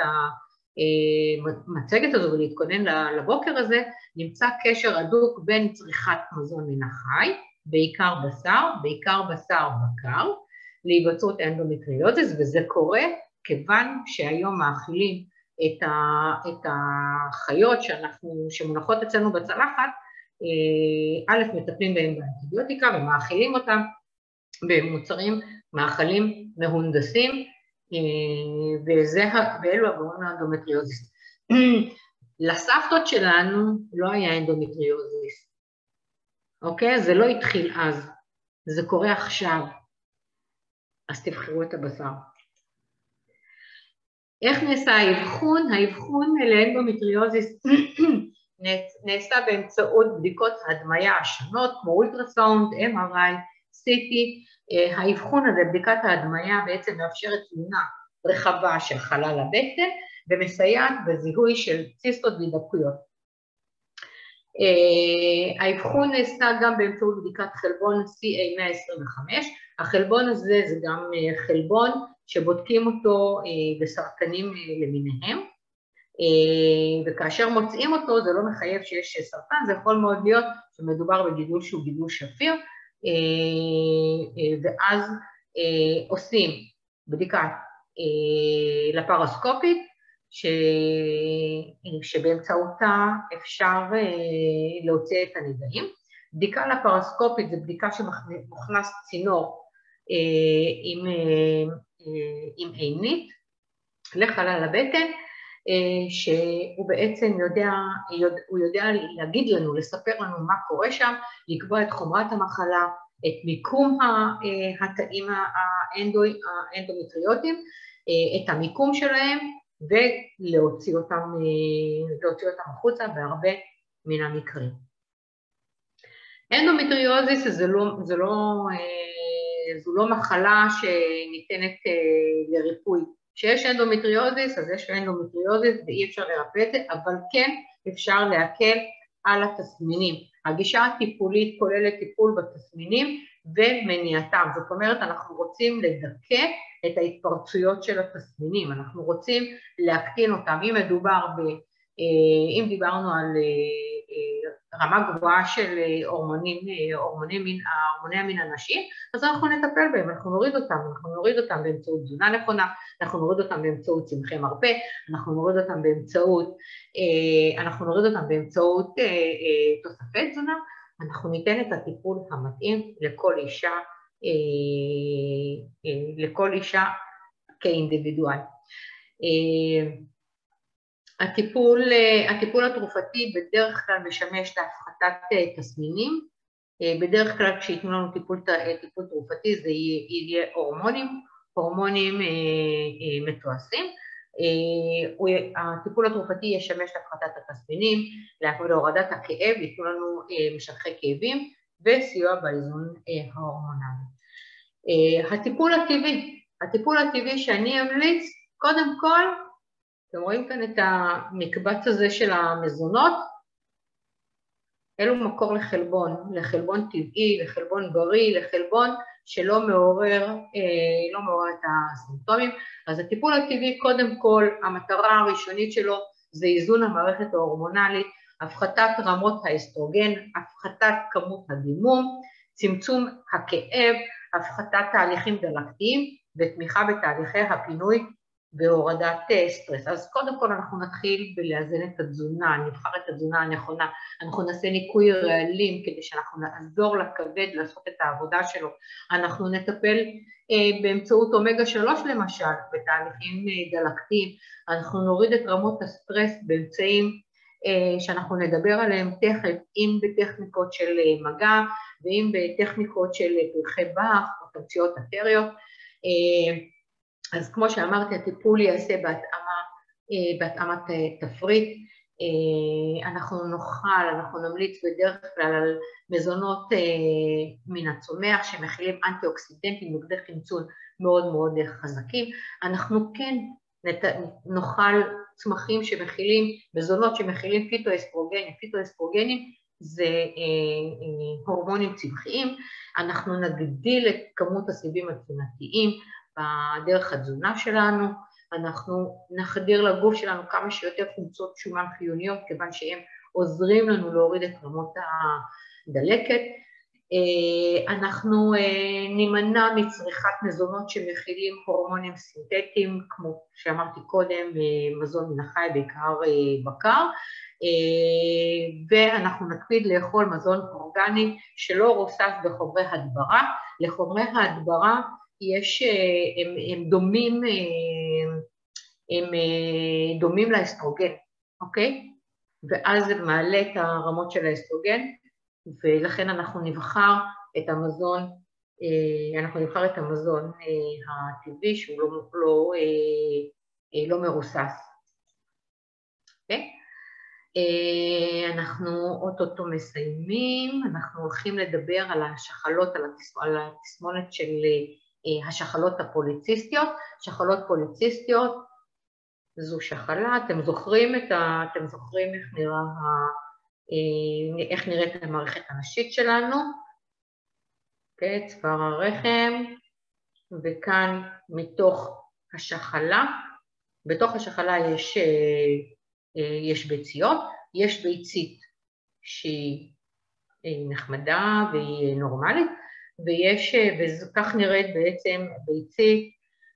המצגת הזו ולהתכונן לבוקר הזה, נמצא קשר הדוק בין צריכת מזון מן החי, בעיקר בשר בקר, להיווצרות אנדומטריוזיס, וזה קורה כיוון שהיום מאכילים את החיות שמונחות אצלנו בצלחת, א', מטפלים בהם באנטיביוטיקה ומאכילים אותם במוצרים, מאכלים מהונדסים, ואלו הגורמים לאנדומטריוזיס. לסבתות שלנו לא היה אנדומטריוזיס, אוקיי? זה לא התחיל אז, זה קורה עכשיו. אז תבחרו את הבשר. איך נעשה האבחון? האבחון לאנדומטריוזיס נעשה באמצעות בדיקות הדמיה השונות, כמו אולטרסאונד, MRI, CT. האבחון הזה, בדיקת ההדמיה, בעצם מאפשרת תמונה רחבה של חלל הבטן, ומסייעת בזיהוי של ציסטות והידבקויות. האבחון נעשה גם באמצעות בדיקת חלבון CA125, החלבון הזה זה גם חלבון שבודקים אותו בסרטנים למיניהם, וכאשר מוצאים אותו זה לא מחייב שיש סרטן, זה יכול מאוד להיות שמדובר בגידול שהוא גידול שפיר, ואז עושים בדיקה לפרוסקופית, שבאמצעותה אפשר להוציא את הנגעים. בדיקה לפרוסקופית זה בדיקה שמוכנס צינור עם עינית לחלל הבטן, שהוא בעצם יודע להגיד לנו, לספר לנו מה קורה שם, לקבוע את חומרת המחלה, את מיקום התאים האנדומטריוטיים, את המיקום שלהם, ולהוציא אותם החוצה בהרבה מן המקרים. אנדומטריוזיס זו לא מחלה שניתנת לריפוי. כשיש אנדומטריוזיס, אז יש אנדומטריוזיס ואי אפשר לרפא את זה, אבל כן אפשר להקל על התסמינים. הגישה הטיפולית כוללת טיפול בתסמינים ומניעתם. זאת אומרת, אנחנו רוצים לדכא את ההתפרצויות של התסמינים, אנחנו רוצים להקטין אותם. אם דיברנו על רמה גבוהה של הורמוני המין הנשי, אז אנחנו נטפל בהם, אנחנו נוריד אותם באמצעות תזונה נכונה, אנחנו נוריד אותם באמצעות צמחי מרפא, אנחנו נוריד אותם באמצעות תוספי תזונה, אנחנו ניתן את הטיפול המתאים לכל אישה כאינדיבידואל. הטיפול התרופתי בדרך כלל משמש להפחתת תסמינים, בדרך כלל כשיתנו לנו טיפול תרופתי זה יהיה הורמונים מתועשים. הטיפול התרופתי ישמש להפחתת התסמינים, להורדת הכאב, ייתנו לנו משככי כאבים, וסיוע באיזון ההורמונלי. הטיפול הטבעי שאני אמליץ, קודם כל, אתם רואים כאן את המקבץ הזה של המזונות, אלו מקור לחלבון טבעי, לחלבון בריא, לחלבון שלא מעורר את הסימפטומים. אז הטיפול הטבעי, קודם כל, המטרה הראשונית שלו זה איזון המערכת ההורמונלית, הפחתת רמות האסטרוגן, הפחתת כמות הדימום, צמצום הכאב, הפחתת תהליכים דלקתיים ותמיכה בתהליכי הפינוי והורדת סטרס. אז קודם כל אנחנו נתחיל בלאזן את התזונה, נבחר את התזונה הנכונה, אנחנו נעשה ניקוי רעלים כדי שאנחנו נעזור לכבד לעשות את העבודה שלו, אנחנו נטפל באמצעות אומגה 3 למשל, בתהליכים דלקתיים, אנחנו נוריד את רמות הסטרס באמצעים שאנחנו נדבר עליהם תכף, אם בטכניקות של מגע ואם בטכניקות של פרחי באך או תמציות אתריות. אז כמו שאמרתי, הטיפול ייעשה בהתאמת תפריט, אנחנו נמליץ בדרך כלל על מזונות מן הצומח שמכילים אנטי-אוקסידנטים, נוגדי חמצון מאוד מאוד חזקים, אנחנו כן נאכל צמחים שמכילים, מזונות שמכילים פיטואסטרוגנים זה הורמונים צמחיים, אנחנו נגדיל את כמות הסיבים התזונתיים בדרך התזונה שלנו, אנחנו נחדיר לגוף שלנו כמה שיותר חומצות שומן חיוניות, כיוון שהם עוזרים לנו להוריד את רמות הדלקת, אנחנו נימנע מצריכת מזונות שמכילים הורמונים סינתטיים, כמו שאמרתי קודם, מזון מן החי, בעיקר בקר, ואנחנו נקפיד לאכול מזון אורגני שלא רוסס בחומרי הדברה. לחומרי ההדברה הם דומים לאסטרוגן, אוקיי? ואז זה מעלה את הרמות של האסטרוגן, ולכן אנחנו נבחר את המזון הטבעי שהוא לא מרוסס. אוקיי? אנחנו אוטוטו מסיימים, אנחנו הולכים לדבר על השחלות, על התסמונת של השחלות הפוליציסטיות. שחלות פוליציסטיות זו שחלה, אתם זוכרים איך נראית המערכת הנשית שלנו, okay, צוואר הרחם, וכאן בתוך השחלה יש ביציות, יש ביצית שהיא נחמדה והיא נורמלית, וכך נראית בעצם ביצית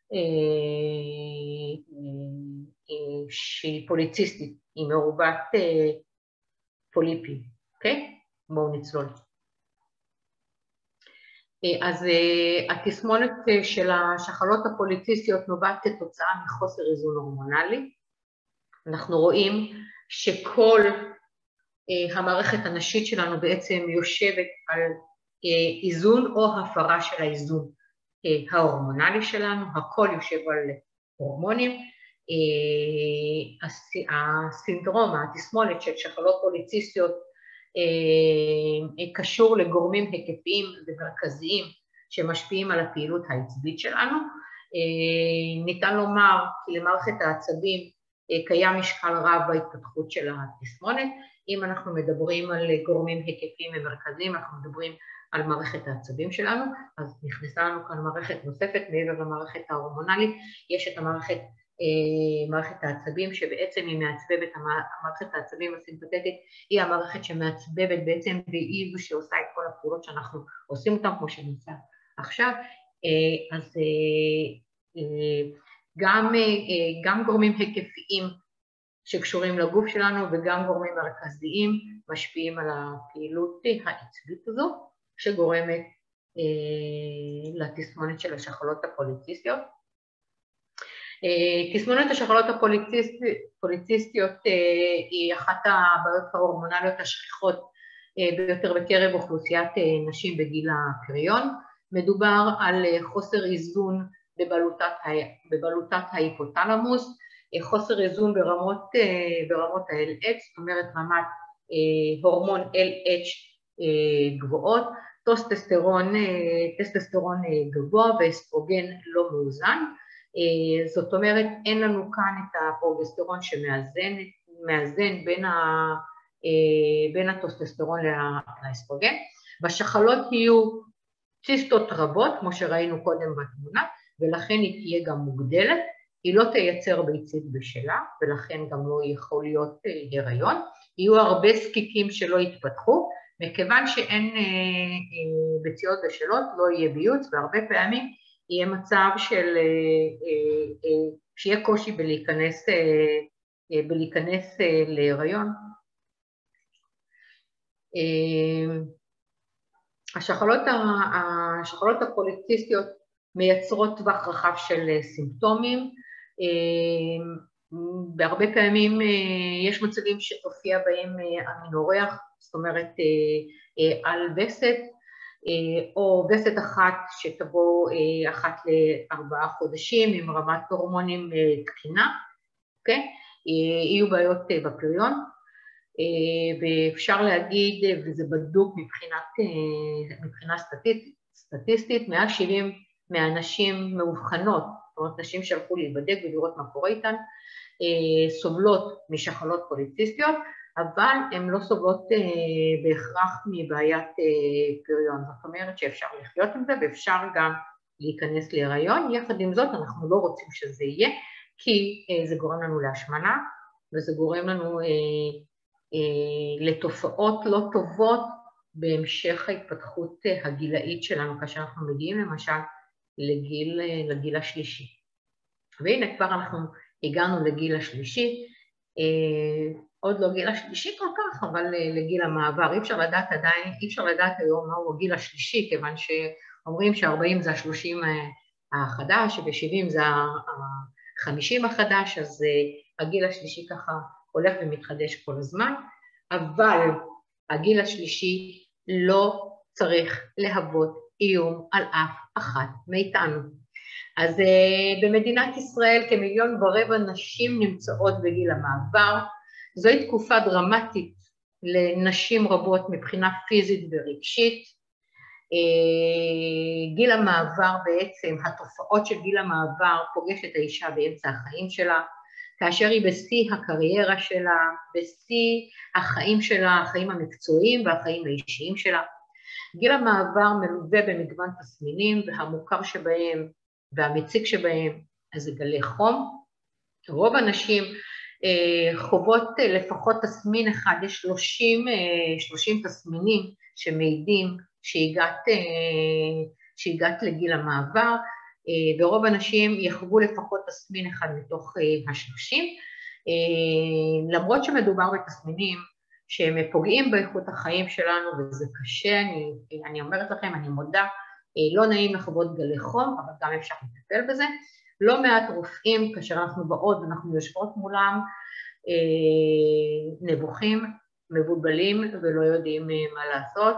שהיא פוליציסטית, היא מרובת פוליפים, אוקיי? בואו נצלול. אז התסמונת של השחלות הפוליציסטיות נובעת כתוצאה מחוסר איזון הורמונלי. אנחנו רואים שכל המערכת הנשית שלנו בעצם יושבת על איזון או הפרה של האיזון ההורמונלי שלנו, הכל יושב על הורמונים. הסינדרום, התסמונת של שחלות פוליציסטיות קשור לגורמים היקפיים ומרכזיים שמשפיעים על הפעילות העצבית שלנו. ניתן לומר כי למערכת העצבים קיים משקל רב בהתפתחות של התסמונת. אם אנחנו מדברים על גורמים היקפיים ומרכזיים, אנחנו מדברים על מערכת העצבים שלנו, אז נכנסה לנו כאן מערכת נוספת מעבר למערכת ההורמונלית, יש את מערכת העצבים שבעצם היא מעצבבת, המערכת העצבים הסימפתטית היא המערכת שמעצבבת בעצם והיא זו שעושה את כל הפעולות שאנחנו עושים אותן כמו שנמצא עכשיו. אז גם גורמים היקפיים שקשורים לגוף שלנו וגם גורמים מרכזיים משפיעים על הפעילות העצבית הזו שגורמת לתסמונת של השחלות הפוליציסטיות. תסמונת השחלות הפוליציסטיות היא אחת הבעיות ההורמונליות השכיחות ביותר בקרב אוכלוסיית נשים בגיל הפריון. מדובר על חוסר איזון בבלוטת ההיפותלמוס, חוסר איזון ברמות ה-LH, זאת אומרת רמת הורמון LH גבוהות, טסטוסטרון גבוה ואסטרוגן לא מאוזן. זאת אומרת, אין לנו כאן את הפרוגסטרון שמאזן בין הטסטוסטרון לאסטרוגן. בשחלות יהיו ציסטות רבות, כמו שראינו קודם בתמונה, ולכן היא תהיה גם מוגדלת. היא לא תייצר ביצית בשלה, ולכן גם לא יכול להיות הריון. יהיו הרבה זקיקים שלא יתפתחו, מכיוון שאין ביציות בשלות, לא יהיה ביוץ, והרבה פעמים יהיה מצב שיהיה קושי בלהיכנס להיריון. השחלות הפוליציסטיות מייצרות טווח רחב של סימפטומים, בהרבה פעמים יש מצבים שתופיע בהם אמינוריח, זאת אומרת על וסת, או וסת אחת שתבוא אחת ל4 חודשים עם רמת הורמונים תקינה, אוקיי? יהיו בעיות בפריון, ואפשר להגיד, וזה בדוק מבחינה סטטיסטית, 170 מהנשים מאובחנות, זאת אומרת נשים שהלכו להיבדק ולראות מה קורה איתן, סובלות משחלות פוליציסטיות, אבל הן לא סובלות בהכרח מבעיית פריון. זאת אומרת שאפשר לחיות עם זה ואפשר גם להיכנס להיריון. יחד עם זאת אנחנו לא רוצים שזה יהיה, כי זה גורם לנו להשמנה, וזה גורם לנו לתופעות לא טובות בהמשך ההתפתחות הגילאית שלנו, כאשר אנחנו מגיעים למשל לגיל השלישי. והנה כבר אנחנו הגענו לגיל השלישי, עוד לא גיל השלישי כל כך, אבל לגיל המעבר. אי אפשר לדעת היום מהו הגיל השלישי, כיוון שאומרים ש40 זה ה-30 החדש, ו70 זה ה-50 החדש, אז הגיל השלישי ככה הולך ומתחדש כל הזמן, אבל הגיל השלישי לא צריך להוות איום על אף אחת מאיתנו. אז במדינת ישראל כ1.25 מיליון נשים נמצאות בגיל המעבר. זוהי תקופה דרמטית לנשים רבות מבחינה פיזית ורגשית. גיל המעבר בעצם, התופעות של גיל המעבר פוגש את האישה באמצע החיים שלה, כאשר היא בשיא הקריירה שלה, בשיא החיים שלה, החיים המקצועיים והחיים האישיים שלה. גיל המעבר מלווה במגוון תסמינים, והמוכר שבהם והמציק שבהם זה גלי חום. רוב הנשים חוות לפחות תסמין אחד, יש 30 תסמינים שמעידים שהגעת לגיל המעבר, ורוב הנשים יחוו לפחות תסמין אחד מתוך 30, למרות שמדובר בתסמינים שהם פוגעים באיכות החיים שלנו, וזה קשה, אני אומרת לכם, אני מודה, לא נעים לחוות גלי חום, אבל גם אפשר לטפל בזה. לא מעט רופאים, כאשר אנחנו באות ואנחנו יושבות מולם, נבוכים, מבולבלים ולא יודעים מה לעשות.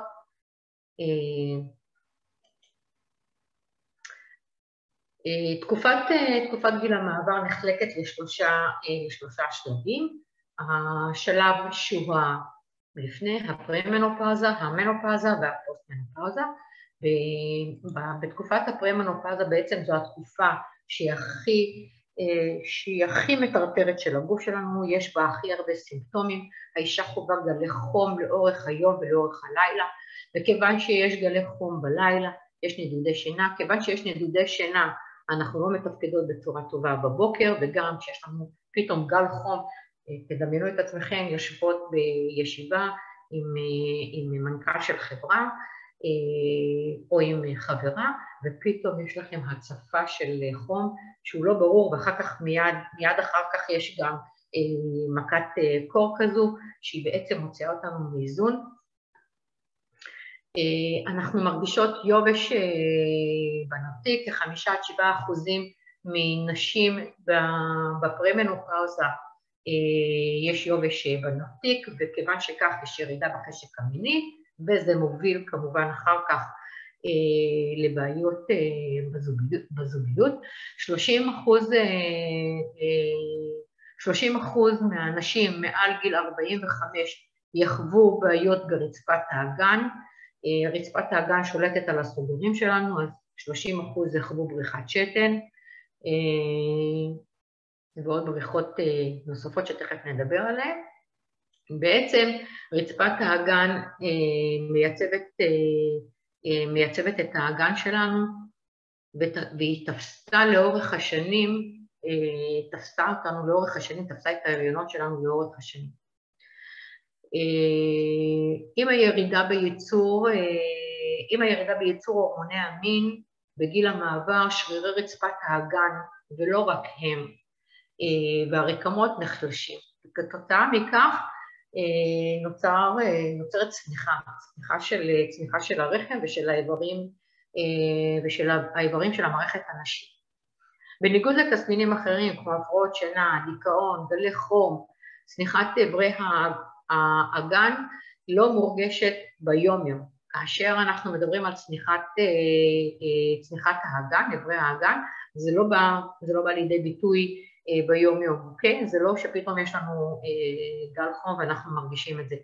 תקופת גיל המעבר נחלקת לשלושה שלבים. השלב שהוא לפני הפרמנופאוזה, המנופאוזה והפוסט-מנופאוזה. בתקופת הפרמנופאוזה בעצם זו התקופה שהיא הכי מטרטרת של הגוף שלנו, יש בה הכי הרבה סימפטומים, האישה חווה גלי חום לאורך היום ולאורך הלילה, וכיוון שיש גלי חום בלילה, יש נדודי שינה, כיוון שיש נדודי שינה, אנחנו לא מתפקדות בצורה טובה בבוקר, וגם כשיש לנו פתאום גל חום, תדמיינו את עצמכם יושבות בישיבה עם מנכ"ל של חברה, או עם חברה, ופתאום יש לכם הצפה של חום שהוא לא ברור, ואחר כך מיד אחר כך יש גם מכת קור כזו, שהיא בעצם מוציאה אותנו מאיזון. אנחנו מרגישות יובש בנרתיק, כ5-7% מנשים בפרמנופאוזה יש יובש בנרתיק, וכיוון שכך יש ירידה בחשק המיני, וזה מוביל כמובן אחר כך לבעיות בזוגיות. 30% מהנשים מעל גיל 45 יחוו בעיות ברצפת האגן. רצפת האגן שולטת על הסוגרים שלנו, אז 30% יחוו בריחת שתן, ועוד בריחות נוספות שתכף נדבר עליהן. בעצם רצפת האגן מייצבת את האגן שלנו, והיא תפסה לאורך השנים, תפסה אותנו לאורך השנים, תפסה את ההריונות שלנו לאורך השנים. עם הירידה בייצור הורמוני המין בגיל המעבר, שרירי רצפת האגן, ולא רק הם, והרקמות נחלשים. כתוצאה מכך נוצרת צמיחה של הרחם ושל האיברים של המערכת הנשית. בניגוד לתסמינים אחרים כמו הפרעות שינה, דיכאון, גלי חום, צניחת איברי האגן לא מורגשת ביום-יום. כאשר אנחנו מדברים על צניחת האגן, איברי האגן, זה לא בא לידי ביטוי ביום-יום, אוקיי? זה לא שפתאום יש לנו גל חום ואנחנו מרגישים את זה.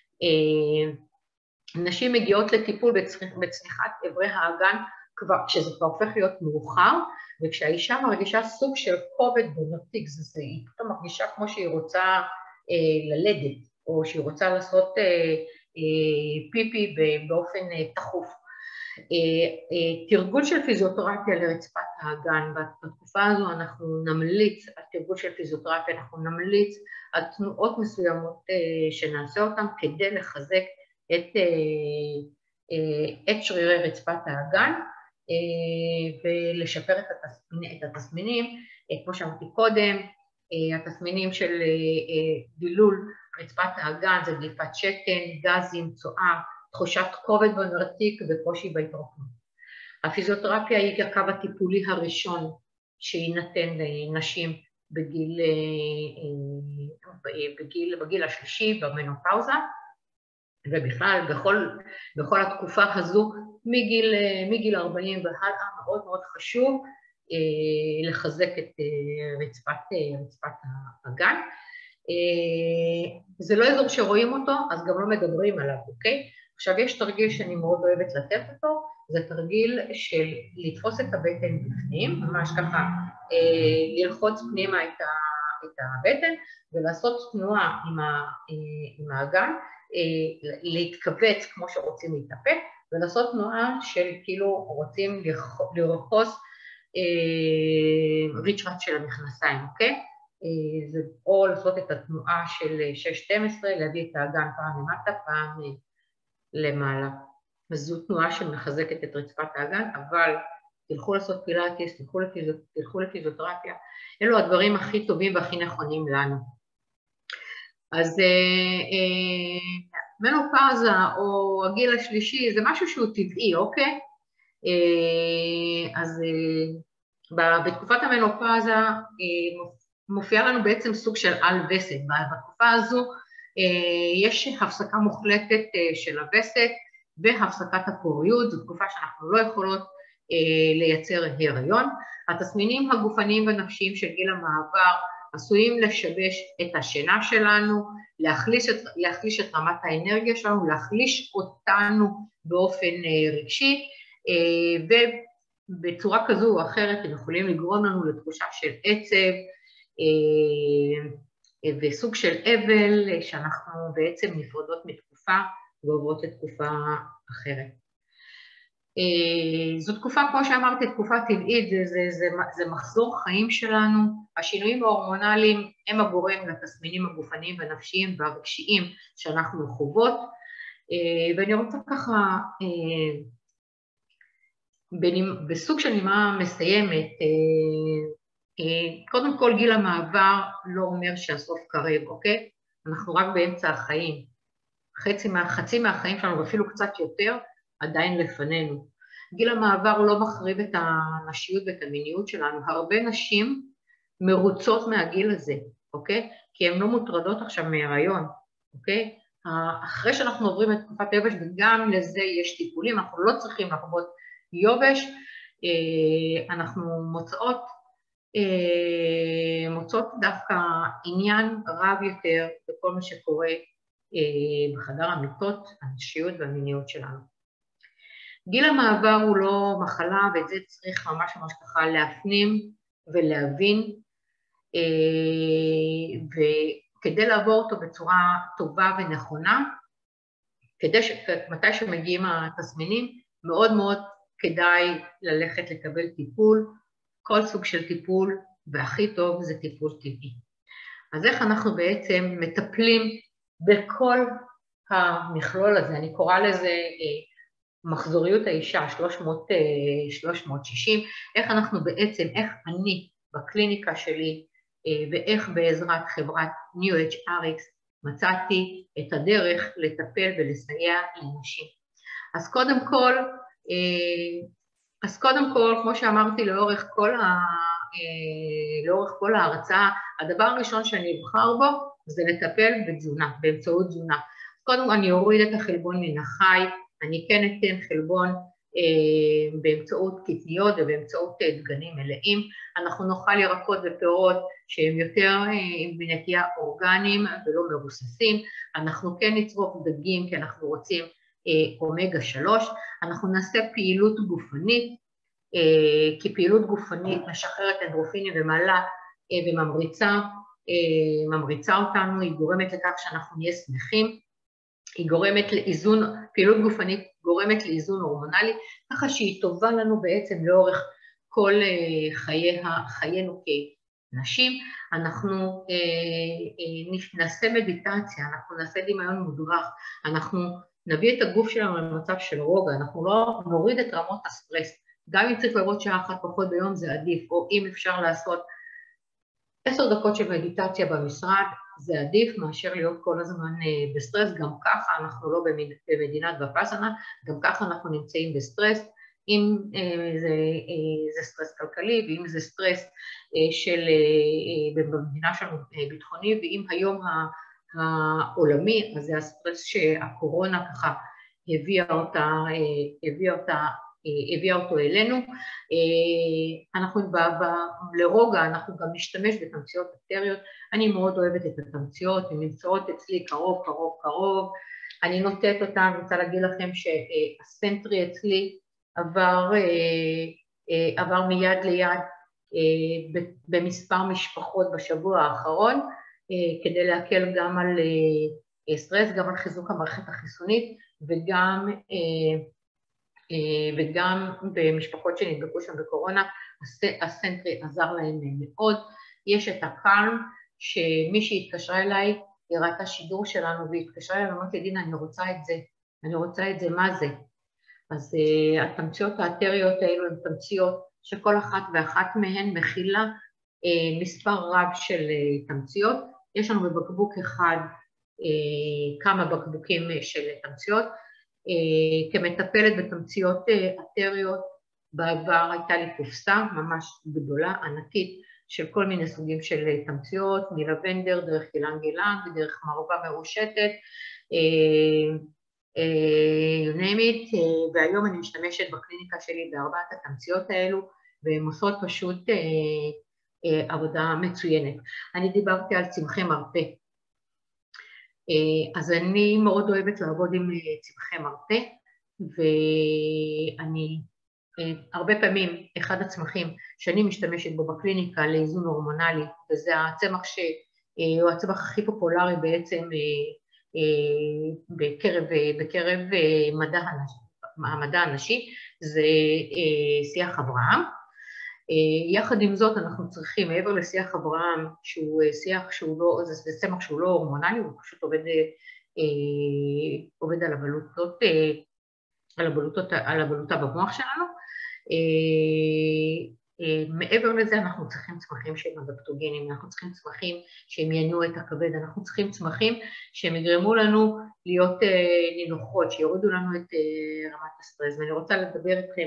נשים מגיעות לטיפול בצניחת איברי האגן כשזה כבר הופך להיות מאוחר, וכשהאישה מרגישה סוג של כובד בנרתיק, היא פתאום מרגישה כמו שהיא רוצה ללדת, או שהיא רוצה לעשות פיפי באופן תכוף. תרגול של פיזיותרפיה לרצפת האגן, בתקופה הזו אנחנו נמליץ על תרגול של פיזיותרפיה, אנחנו נמליץ על תנועות מסוימות שנעשה אותן כדי לחזק את שרירי רצפת האגן ולשפר את התסמינים, כמו שאמרתי קודם, התסמינים של דילול רצפת האגן זה דליפת שתן, גזים, צואה, תחושת כובד בנרתיק וקושי בהתרוקנות. הפיזיותרפיה היא הקו הטיפולי הראשון שיינתן לנשים בגיל השלישי, במנופאוזה, ובכלל בכל התקופה הזו מגיל 40 והלאה מאוד מאוד חשוב לחזק את רצפת האגן. זה לא אזור שרואים אותו, אז גם לא מדברים עליו, אוקיי? עכשיו יש תרגיל שאני מאוד אוהבת לתת אותו, זה תרגיל של לתפוס את הבטן בפנים, ממש ככה ללחוץ פנימה את הבטן ולעשות תנועה עם האגן, להתכווץ כמו שרוצים להתאפק, ולעשות תנועה של כאילו רוצים לרחוס ריצ'רט של המכנסיים, אוקיי? זה או לעשות את התנועה של 6-12, להביא את האגן פעם למטה, פעם למעלה. וזו תנועה שמחזקת את רצפת האגן, אבל תלכו לעשות פילאטיס, תלכו לפיזיותרפיה, אלו הדברים הכי טובים והכי נכונים לנו. אז מנופאוזה או הגיל השלישי זה משהו שהוא טבעי, אוקיי? אז בתקופת המנופאוזה מופיע לנו בעצם סוג של על וסת. בתקופה הזו יש הפסקה מוחלטת של הווסת והפסקת הפוריות, זו תקופה שאנחנו לא יכולות לייצר הריון. התסמינים הגופניים והנפשיים של גיל המעבר עשויים לשבש את השינה שלנו, להחליש את רמת האנרגיה שלנו, להחליש אותנו באופן רגשי, ובצורה כזו או אחרת הם יכולים לגרום לנו לתחושה של עצב, וסוג של אבל שאנחנו בעצם נפרדות מתקופה ועוברות לתקופה אחרת. זו תקופה, כמו שאמרתי, תקופה טבעית, זה מחזור חיים שלנו. השינויים ההורמונליים הם הגורם לתסמינים הגופניים והנפשיים והרגשיים שאנחנו חוות, ואני רוצה ככה בסוג של נימה מסיימת, קודם כל גיל המעבר לא אומר שהסוף קרב, אוקיי? אנחנו רק באמצע החיים. חצי מהחיים שלנו, ואפילו קצת יותר, עדיין לפנינו. גיל המעבר לא מחריב את הנשיות ואת המיניות שלנו. הרבה נשים מרוצות מהגיל הזה, אוקיי? כי הן לא מוטרדות עכשיו מהיריון, אוקיי? אחרי שאנחנו עוברים את תקופת היובש, וגם לזה יש טיפולים, אנחנו לא צריכים לחוות יובש, אנחנו מוצאות דווקא עניין רב יותר בכל מה שקורה בחדר המיטות, הנשיות והמיניות שלנו. גיל המעבר הוא לא מחלה, ואת זה צריך ממש ממש ככה להפנים ולהבין, וכדי לעבור אותו בצורה טובה ונכונה, מתי שמגיעים התסמינים, מאוד מאוד כדאי ללכת לקבל טיפול, כל סוג של טיפול, והכי טוב זה טיפול טבעי. אז איך אנחנו בעצם מטפלים בכל המכלול הזה, אני קוראה לזה מחזוריות האישה, 360, איך אנחנו בעצם, איך אני בקליניקה שלי, ואיך בעזרת חברת NewAgeRx מצאתי את הדרך לטפל ולסייע לנשים. אז קודם כל, כמו שאמרתי לאורך כל ההרצאה, הדבר הראשון שאני אבחר בו זה לטפל בתזונה, באמצעות תזונה. קודם אני אוריד את החלבון מן החי, אני כן אתן חלבון באמצעות קטניות ובאמצעות דגנים מלאים, אנחנו נאכל ירקות ופירות שהם יותר בנטייה אורגניים ולא מבוססים, אנחנו כן נצרוך דגים כי אנחנו רוצים אומגה 3, אנחנו נעשה פעילות גופנית, כי פעילות גופנית משחררת אנדרופינים ומעלה וממריצה אותנו, היא גורמת לכך שאנחנו נהיה שמחים, היא גורמת לאיזון, פעילות גופנית גורמת לאיזון הורמונלי, ככה שהיא טובה לנו בעצם לאורך כל חיינו כנשים. אנחנו נעשה מדיטציה, אנחנו נעשה דמיון מודרך, אנחנו נביא את הגוף שלנו למצב של רוגע, אנחנו לא נוריד את רמות הסטרס, גם אם צריך לעבוד שעה אחת פחות ביום זה עדיף, או אם אפשר לעשות 10 דקות של מדיטציה במשרד, זה עדיף מאשר להיות כל הזמן בסטרס, גם ככה אנחנו לא במדינת ויפאסנה, גם ככה אנחנו נמצאים בסטרס, אם זה סטרס כלכלי, ואם זה סטרס במדינה שלנו ביטחוני, ואם היום העולמי, אז זה הסטרס שהקורונה ככה הביאה אותו אלינו. אנחנו לרוגע, אנחנו גם נשתמש בתמציות בקטריות, אני מאוד אוהבת את התמציות, הן נמצאות אצלי קרוב, אני נוטט אותן, אני רוצה להגיד לכם שהסנטרי אצלי עבר מיד ליד במספר משפחות בשבוע האחרון, כדי להקל גם על סטרס, גם על חיזוק המערכת החיסונית, וגם במשפחות שנדבקו שם בקורונה, הסנטרי עזר להם מאוד. יש את הקלם, שמי שהתקשרה אליי, היא ראתה שידור שלנו, והתקשרה אליי, אמרתי לי, דינה, אני רוצה את זה, מה זה? אז התמציות האתריות האלו הן תמציות שכל אחת ואחת מהן מכילה מספר רב של תמציות. יש לנו בבקבוק אחד כמה בקבוקים של תמציות. כמטפלת בתמציות אתריות, בעבר הייתה לי קופסה ממש גדולה, ענקית, של כל מיני סוגים של תמציות, מלבנדר, דרך גילן ודרך מרובה מרושטת, you name it, והיום אני משתמשת בקליניקה שלי בארבעת התמציות האלו, והן עושות פשוט עבודה מצוינת. אני דיברתי על צמחי מרפא, אז אני מאוד אוהבת לעבוד עם צמחי מרפא, ואני הרבה פעמים אחד הצמחים שאני משתמשת בו בקליניקה לאיזון הורמונלי, וזה הצמח שהוא הצמח הכי פופולרי בעצם בקרב המדע הנשי, זה שיח אברהם. יחד עם זאת אנחנו צריכים, מעבר לשיח אברהם, שהוא שיח שהוא לא, זה צמח שהוא לא הורמונלי, הוא פשוט עובד על הבלוטה במוח שלנו. מעבר לזה אנחנו צריכים צמחים שהם אדפטוגנים, אנחנו צריכים צמחים שהם יינו את הכבד, אנחנו צריכים צמחים שהם יגרמו לנו להיות נינוחות, שיורידו לנו את רמת הסטרס. ואני רוצה לדבר איתכם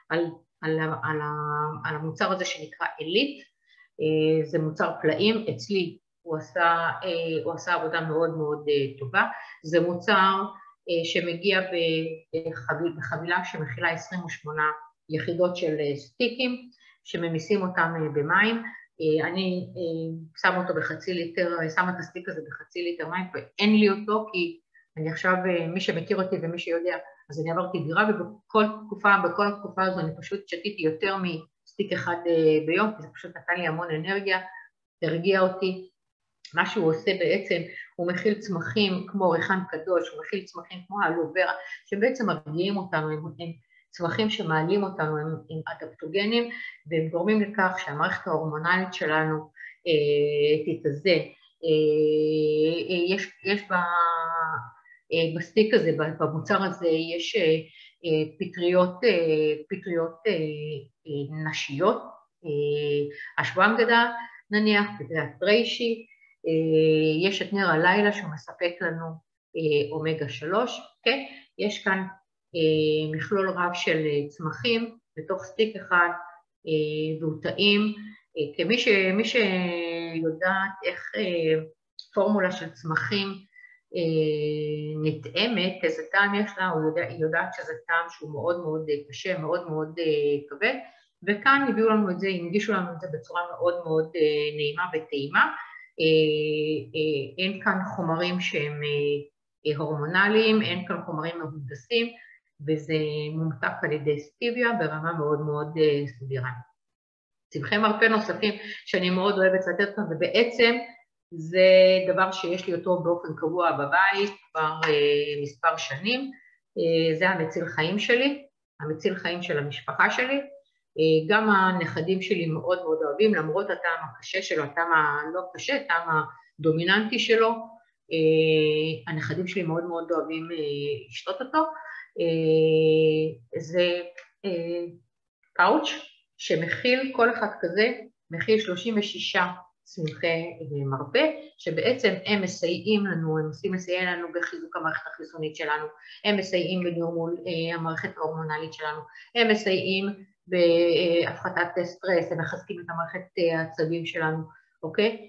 על המוצר הזה שנקרא אליט. זה מוצר פלאים, אצלי הוא עשה עבודה מאוד מאוד טובה. זה מוצר שמגיע בחבילה שמכילה 28 יחידות של סטיקים, שממיסים אותם במים, אני שמה אותו בחצי ליטר, שמה את הסטיק הזה בחצי ליטר מים, ואין לי אותו כי אני עכשיו, מי שמכיר אותי ומי שיודע, אז אני עברתי דירה, בכל התקופה הזו אני פשוט שתיתי יותר מסטיק אחד ביום, כי זה פשוט נתן לי המון אנרגיה, הרגיע אותי. מה שהוא עושה בעצם, הוא מכיל צמחים כמו ריחן קדוש, הוא מכיל צמחים כמו האלוברה, שבעצם מרגיעים אותנו, הם צמחים שמעלים אותנו, הם אדפטוגנים, והם גורמים לכך שהמערכת ההורמונלית שלנו תתאזן. יש בסטיק הזה, במוצר הזה, יש פטריות נשיות, אשוונגדה נניח, פטריית ריישי, יש את נר הלילה שהוא מספק לנו אומגה 3, okay? יש כאן מכלול רב של צמחים בתוך סטיק אחד, והוא טעים, מי שיודעת איך פורמולה של צמחים נטעמת, איזה טעם יש לה, היא יודעת שזה טעם שהוא מאוד מאוד קשה, מאוד מאוד כבד, וכאן הביאו לנו את זה, הנגישו לנו את זה בצורה מאוד מאוד נעימה וטעימה. אין כאן חומרים שהם הורמונליים, אין כאן חומרים מהונדסים, וזה מומתק על ידי סטיביה ברמה מאוד מאוד סבירה. צמחי מרפא נוספים שאני מאוד אוהבת לתת כאן, ובעצם זה דבר שיש לי אותו באופן קבוע בבית כבר מספר שנים, זה המציל חיים שלי, המציל חיים של המשפחה שלי, גם הנכדים שלי מאוד מאוד אוהבים, למרות הטעם הקשה שלו, הטעם הלא קשה, הטעם הדומיננטי שלו, הנכדים שלי מאוד מאוד אוהבים לשתות אותו. זה פאוץ' שמכיל, כל אחד כזה, מכיל 36 צמחי מרפא, שבעצם הם מסייעים לנו, הם מסייעים לנו בחיזוק המערכת החיסונית שלנו, הם מסייעים בניהול המערכת ההורמונלית שלנו, הם מסייעים בהפחתת סטרס, הם מחזקים את המערכת העצבים שלנו, אוקיי?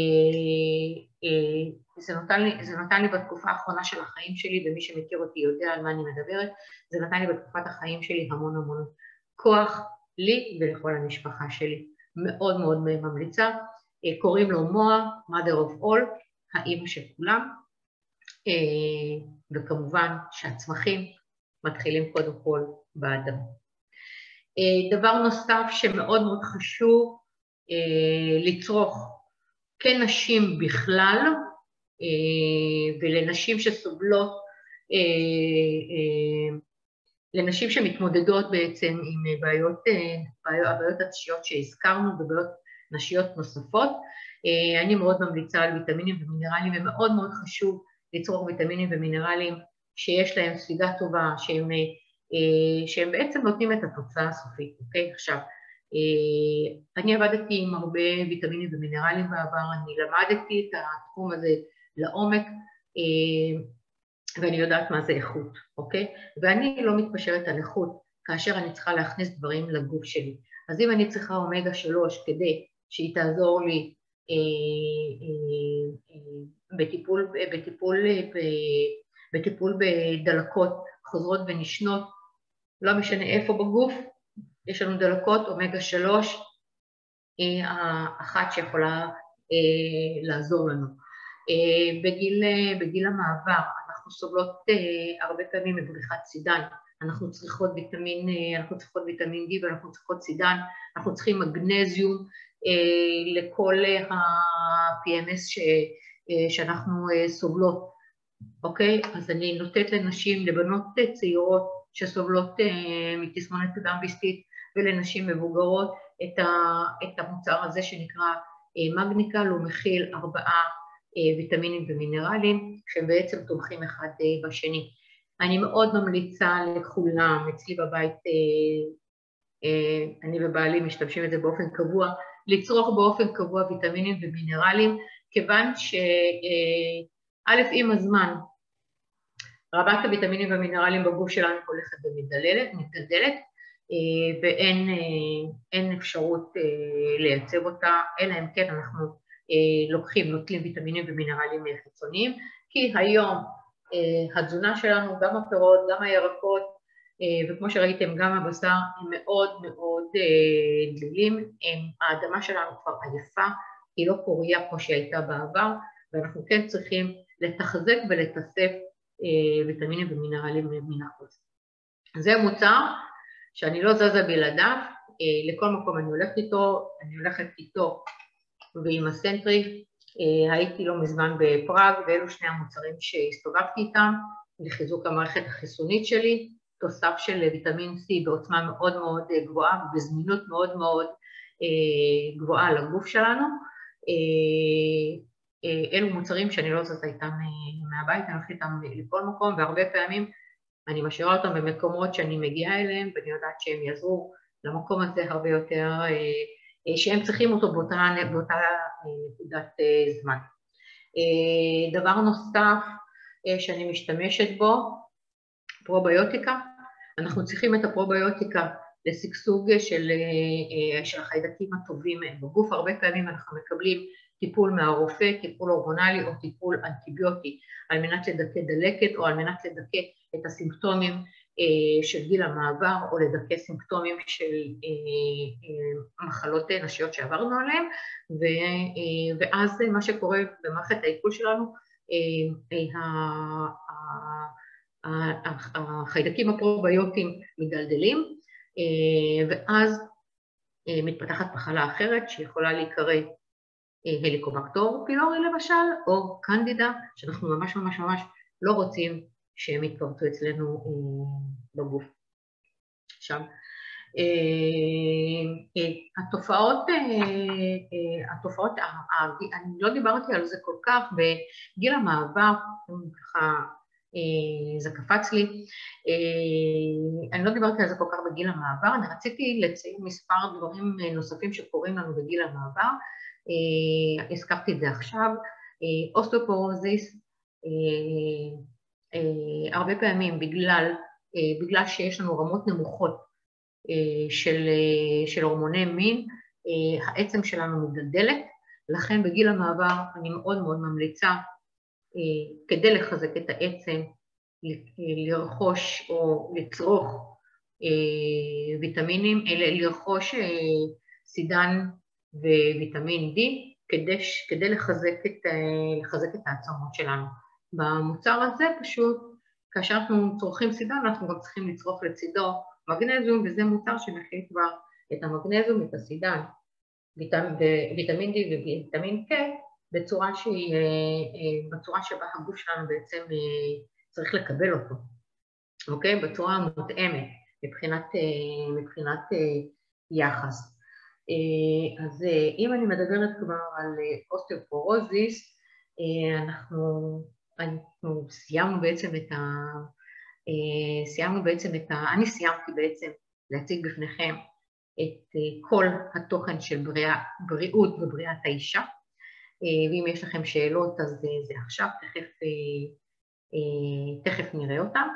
זה נתן לי בתקופה האחרונה של החיים שלי, ומי שמכיר אותי יודע על מה אני מדברת, זה נתן לי בתקופת החיים שלי המון המון כוח לי ולכל המשפחה שלי. מאוד מאוד ממליצה. קוראים לו מואה, mother of all, האמא של כולם, וכמובן שהצמחים מתחילים קודם כל באדם. דבר נוסף שמאוד מאוד חשוב לצרוך כנשים בכלל, ולנשים שסובלות, לנשים שמתמודדות בעצם עם הבעיות הנשיות שהזכרנו, ובעיות נשיות נוספות. אני מאוד ממליצה על ויטמינים ומינרלים, ומאוד מאוד חשוב לצרוך ויטמינים ומינרלים שיש להם ספיגה טובה, שהם בעצם נותנים את התוצאה הסופית, אוקיי? עכשיו, אני עבדתי עם הרבה ויטמינים ומינרלים בעבר, אני למדתי את התחום הזה לעומק, ואני יודעת מה זה איכות, אוקיי? ואני לא מתפשרת על איכות כאשר אני צריכה להכניס דברים לגוף שלי. אז אם אני צריכה אומגה 3 כדי שהיא תעזור לי בטיפול בדלקות חוזרות ונשנות, לא משנה איפה בגוף, יש לנו דלקות, אומגה 3 היא האחת שיכולה לעזור לנו. בגיל המעבר אנחנו סובלות הרבה פעמים מבריחת סידן, אנחנו צריכות ויטמין D ואנחנו צריכות סידן, אנחנו צריכים מגנזיום לכל ה-PMS שאנחנו סובלות, אוקיי? אז אני נותנת לנשים, לבנות צעירות שסובלות מתסמונת קדם ביסטית ולנשים מבוגרות את המוצר הזה שנקרא מגניקל, הוא מכיל 4 ויטמינים ומינרלים שהם בעצם תומכים אחד בשני. אני מאוד ממליצה לכולם, אצלי בבית, אני ובעלי משתמשים את זה באופן קבוע, לצרוך באופן קבוע ויטמינים ומינרלים, כיוון שא' עם הזמן, רבת הוויטמינים והמינרלים בגוף שלנו הולכת ומתגדלת, ואין אפשרות לייצב אותה, אלא אם כן אנחנו נוטלים ויטמינים ומינרלים חיצוניים, כי היום התזונה שלנו, גם הפירות, גם הירקות, וכמו שראיתם גם הבשר הם מאוד מאוד דלילים, האדמה שלנו כבר עייפה, היא לא פוריה כמו שהייתה בעבר, ואנחנו כן צריכים לתחזק ולתסף ויטמינים ומינרלים מן החוץ. זה מוצר שאני לא זזה בלעדיו, לכל מקום אני הולכת איתו ועם הסנטרי, הייתי לא מזמן בפראג, ואלו שני המוצרים שהסתובבתי איתם לחיזוק המערכת החיסונית שלי, תוסף של ויטמין C בעוצמה מאוד מאוד גבוהה ובזמינות מאוד מאוד גבוהה לגוף שלנו. אלו מוצרים שאני לא זזה איתם מהבית, אני הולכת איתם לכל מקום, והרבה פעמים אני משאירה אותם במקומות שאני מגיעה אליהם, ואני יודעת שהם יעזרו למקום הזה הרבה יותר, שהם צריכים אותו באותה נקודת זמן. דבר נוסף שאני משתמשת בו, פרוביוטיקה. אנחנו צריכים את הפרוביוטיקה לשגשוג של החיידקים הטובים בגוף. הרבה פעמים אנחנו מקבלים טיפול מהרופא, טיפול הורמונלי או טיפול אנטיביוטי, על מנת לדכא דלקת או על מנת לדכא את הסימפטומים של גיל המעבר, או לדכא סימפטומים של מחלות נשיות שעברנו עליהן, ואז מה שקורה במערכת העיכול שלנו, החיידקים הפרוביוטיים מדלדלים, ואז מתפתחת מחלה אחרת שיכולה להיקרא הליקובקטר פילורי למשל, או קנדידה, שאנחנו ממש ממש ממש לא רוצים שהם יתפרצו אצלנו בגוף. עכשיו, התופעות, אני לא דיברתי על זה כל כך, בגיל המעבר, ככה זה קפץ לי, אני לא דיברתי על זה כל כך בגיל המעבר, אני רציתי לציין מספר דברים נוספים שקורים לנו בגיל המעבר, הזכרתי את זה עכשיו, אוסטאופורוזיס, הרבה פעמים בגלל שיש לנו רמות נמוכות של הורמוני מין, העצם שלנו מגדלת, לכן בגיל המעבר אני מאוד מאוד ממליצה, כדי לחזק את העצם, לרכוש או לצרוך ויטמינים, לרכוש סידן וויטמין D, כדי לחזק את העצמות שלנו. במוצר הזה פשוט, כאשר אנחנו צורכים סידן, אנחנו גם צריכים לצרוך לצידו מגנזיום, וזה מוצר שמכיל כבר את המגנזיום, את הסידן, ויטמין D וויטמין K, בצורה שבה הגוף שלנו בעצם צריך לקבל אותו, אוקיי? בצורה מותאמת מבחינת יחס. אז אם אני מדברת כבר על אוסטאופורוזיס, אנחנו סיימנו בעצם אני סיימתי בעצם להציג בפניכם את כל התוכן של בריאות ובריאת האישה, ואם יש לכם שאלות אז זה עכשיו, תכף נראה אותם.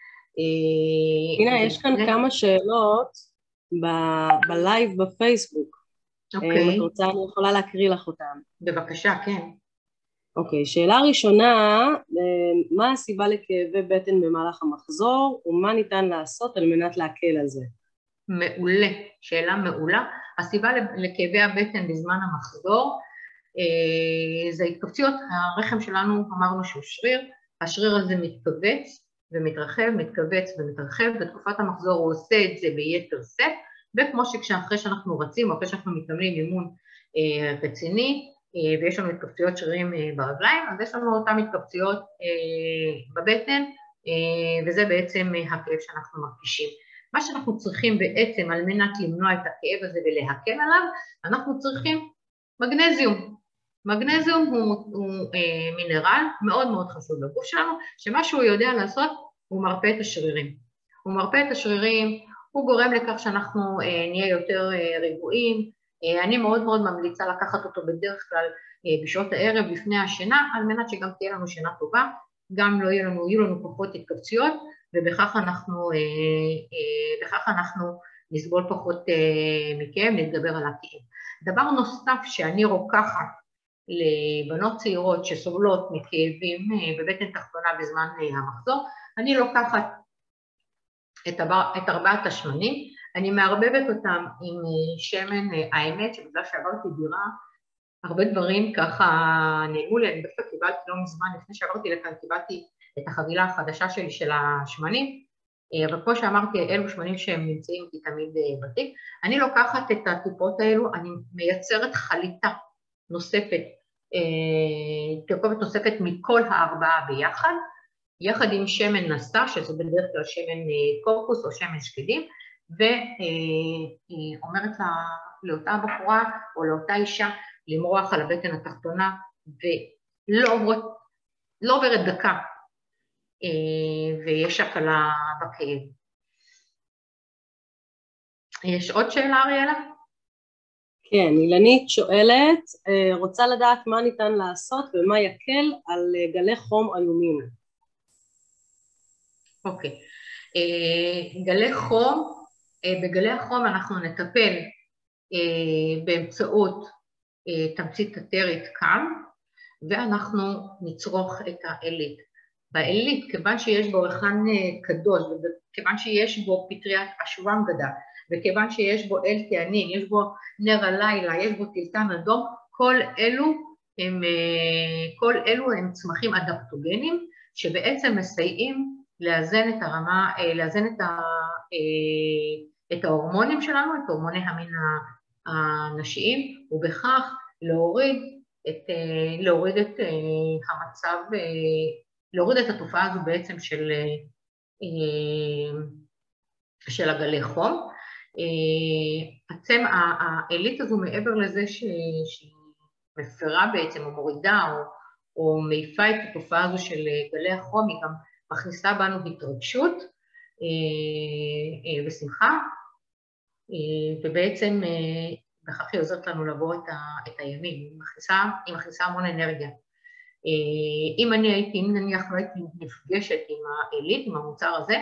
הנה, יש כאן כמה שאלות בלייב בפייסבוק. אם את רוצה, אני יכולה להקריא לך אותם. בבקשה, כן. אוקיי, שאלה ראשונה, מה הסיבה לכאבי בטן במהלך המחזור, ומה ניתן לעשות על מנת להקל על זה? מעולה, שאלה מעולה. הסיבה לכאבי הבטן בזמן המחזור, זה התכווצויות, הרחם שלנו אמרנו שהוא שריר, השריר הזה מתכווץ ומתרחב, מתכווץ ומתרחב, בתקופת המחזור הוא עושה את זה ביתר שאת, וכמו שאחרי שאנחנו רצים, או אחרי שאנחנו מתאמנים אימון רציני, ויש לנו התכווצויות שרירים ברגליים, אז יש לנו אותן התכווצויות בבטן, וזה בעצם הכאב שאנחנו מרגישים. מה שאנחנו צריכים בעצם על מנת למנוע את הכאב הזה ולהקל עליו, אנחנו צריכים מגנזיום. מגנזיום הוא מינרל מאוד מאוד חשוב לגוף שלנו, שמה שהוא יודע לעשות הוא מרפא את השרירים. הוא מרפא את השרירים, הוא גורם לכך שאנחנו נהיה יותר רגועים. אני מאוד מאוד ממליצה לקחת אותו בדרך כלל בשעות הערב לפני השינה, על מנת שגם תהיה לנו שינה טובה, גם לא יהיו לנו פחות התכווצויות, ובכך אנחנו נסבול פחות מכאב, נתגבר על הכאב. דבר נוסף שאני רוקחת לבנות צעירות שסובלות מכאבים בבטן תחתונה בזמן המחזור, אני לוקחת את 4 השמנים, אני מערבבת אותם עם שמן, האמת שבגלל שעברתי דירה, הרבה דברים ככה נעלמו לי, אני דווקא קיבלתי לא מזמן, לפני שעברתי לכאן קיבלתי את החבילה החדשה שלי של השמנים, אבל כמו שאמרתי, אלו שמנים שהם נמצאים איתי תמיד בתיק, אני לוקחת את הטיפות האלו, אני מייצרת חליטה נוספת, תרכובת נוספת מכל 4 ביחד, יחד עם שמן נסה, שזה בדרך כלל שמן קוקוס או שמן שקדים, ואומרת לאותה בחורה או לאותה אישה למרוח על הבטן התחתונה, ולא עוברת דקה, ויש הקלה בכאב. יש עוד שאלה, אריאלה? כן, אילנית שואלת, רוצה לדעת מה ניתן לעשות ומה יקל על גלי חום איומים. אוקיי. גלי חום, בגלי החום אנחנו נטפל באמצעות תמצית אתרית קם, ואנחנו נצרוך את העילית. בעילית, כיוון שיש בו ריחן קדוש, וכיוון שיש בו פטריית אשוואנגדה, וכיוון שיש בו אל תיאנין, יש בו נר הלילה, יש בו טילטן אדום, כל אלו הם צמחים אדפטוגנים, שבעצם מסייעים לאזן את הרמה, לאזן את ההורמונים שלנו, את הורמוני המין הנשיים, ובכך להוריד את המצב, להוריד את התופעה הזו בעצם של הגלי חום. העילית הזו מעבר לזה שהיא מפרה בעצם או מורידה או מעיפה את התופעה הזו של גלי החום, היא גם מכניסה בנו התרגשות ושמחה, ובעצם בכך היא עוזרת לנו לעבור את הימים, היא מכניסה המון אנרגיה. אם נניח לא הייתי נפגשת עם העילית, עם המוצר הזה,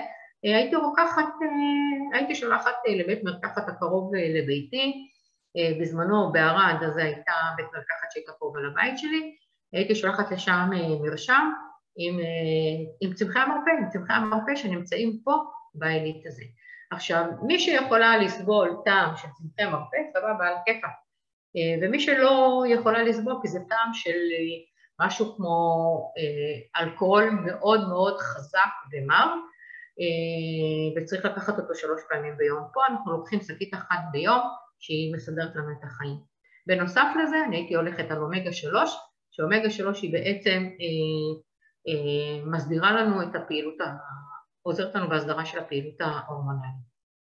הייתי שולחת לבית מרקחת הקרוב לביתי, בזמנו בערד, אז הייתה בית מרקחת שהייתה קרובה לבית שלי, הייתי שולחת לשם מרשם עם צמחי המרפא שנמצאים פה בעילית הזה. עכשיו, מי שיכולה לסבול טעם של צמחי מרפא, סבבה על כיפה, ומי שלא יכולה לסבול, כי זה טעם של משהו כמו אלכוהול מאוד מאוד חזק ומר, וצריך לקחת אותו 3 פעמים ביום. פה אנחנו לוקחים שקית אחת ביום, שהיא מסדרת לנו את החיים. בנוסף לזה, אני הייתי הולכת על אומגה 3, שאומגה 3 היא בעצם מסדירה לנו את הפעילות, עוזרת לנו בהסדרה של הפעילות ההורמונלית.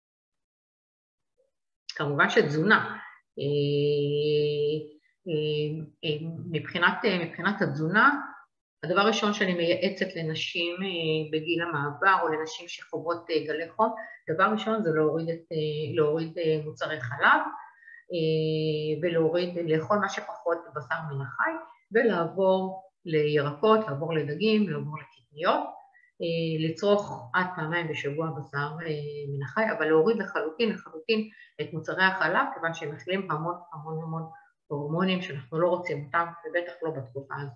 כמובן שתזונה, מבחינת התזונה, הדבר הראשון שאני מייעצת לנשים בגיל המעבר או לנשים שחוות גלי חום, דבר ראשון זה להוריד מוצרי חלב לאכול מה שפחות בשר מן החי, ולעבור לירקות, לעבור לדגים, לעבור לקטניות, לצרוך עד 2 פעמים בשבוע בשר מן החי, אבל להוריד לחלוטין את מוצרי החלב, כיוון שהם מכילים המון הורמונים שאנחנו לא רוצים אותם, ובטח לא בתקופה הזו.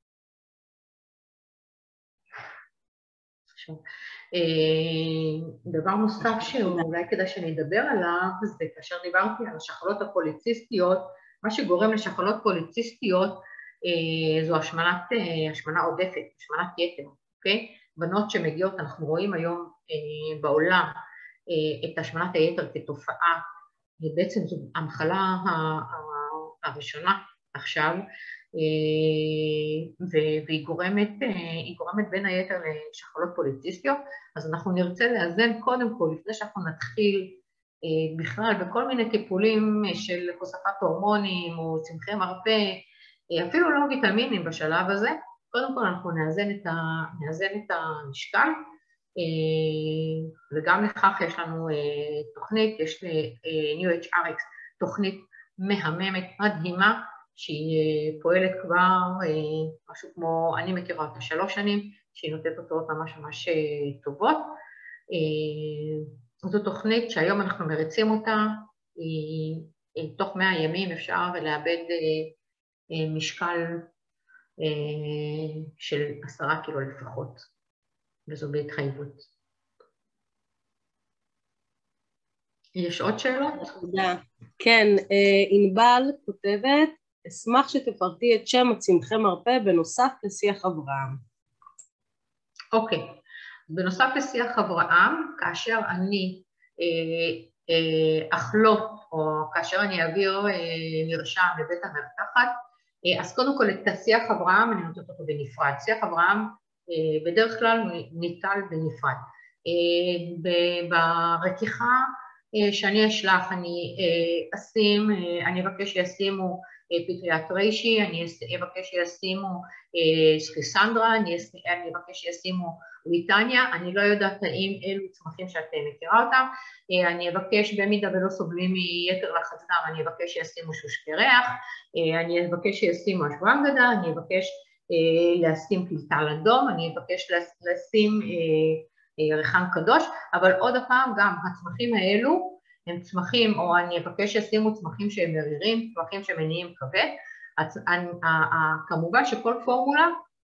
דבר נוסף שאולי כדאי שאני אדבר עליו, זה כאשר דיברתי על השחלות הפוליציסטיות, מה שגורם לשחלות פוליציסטיות זו השמנה עודפת, השמנת יתר, אוקיי? בנות שמגיעות, אנחנו רואים היום בעולם את השמנת היתר כתופעה, ובעצם זו המחלה הראשונה עכשיו, והיא גורמת בין היתר לשחלות פוליציסטיות, אז אנחנו נרצה לאזן קודם כל, לפני שאנחנו נתחיל בכלל בכל מיני טיפולים של הוספת הורמונים או צמחי מרפא, אפילו לא ויטמינים בשלב הזה, קודם כל אנחנו נאזן את המשקל, וגם לכך יש לנו תוכנית, יש ל-New HRX תוכנית מהממת, מדהימה, שהיא פועלת כבר משהו כמו, אני מכירה אותה 3 שנים, שהיא נותנת תוצאות ממש טובות. זו תוכנית שהיום אנחנו מריצים אותה, תוך 100 ימים אפשר לאבד משקל של 10 קילו לפחות, וזו בהתחייבות. יש עוד שאלות? תודה. כן, ענבל כותבת, אשמח שתפרטי את שם הצמחי מרפא בנוסף לשיח אברהם. אוקיי, בנוסף לשיח אברהם, כאשר אני אחלוט או כאשר אני אעביר מרשם לבית המרקחת, אז קודם כל את השיח אברהם אני נותנת אותו בנפרד. שיח אברהם בדרך כלל ניטל בנפרד. ברתיחה שאני אשלח אני אבקש שישימו פטריית ריישי, אני אבקש שישימו סחיסנדרה, אני אבקש שישימו ליטניה, אני לא יודעת האם אלו צמחים שאת מכירה אותם, אני אבקש במידה ולא סובלים מיתר לחץ דם, אני אבקש שישימו שושקי ריח, אני אבקש שישימו אשוונגדה, אני אבקש לשים פלטל אדום, אני אבקש לשים ריחן קדוש, אבל עוד פעם גם הצמחים האלו הם צמחים, או אני אבקש שישימו צמחים שהם מרירים, צמחים שמניעים כבד, כמובן שכל פורמולה,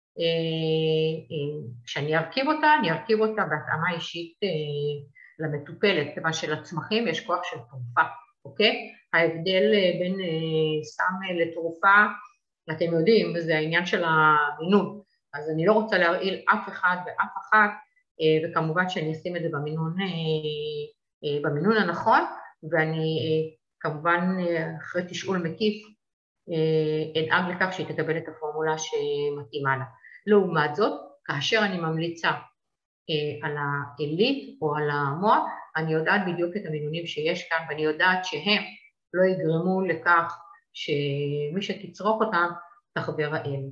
כשאני ארכיב אותה, אני ארכיב אותה בהתאמה אישית למטופלת, כיוון שלצמחים יש כוח של תרופה, אוקיי? ההבדל בין סם לתרופה, אתם יודעים, זה העניין של המינון, אז אני לא רוצה להרעיל אף אחד ואף אחת, וכמובן שאני אשים את זה במינון הנכון, ואני כמובן אחרי תשאול מקיף אדאג לכך שהיא תקבל את הפורמולה שמתאימה לה. לעומת זאת, כאשר אני ממליצה על העילית או על המוח, אני יודעת בדיוק את המינונים שיש כאן, ואני יודעת שהם לא יגרמו לכך שמי שתצרוך אותם תחווה רעל.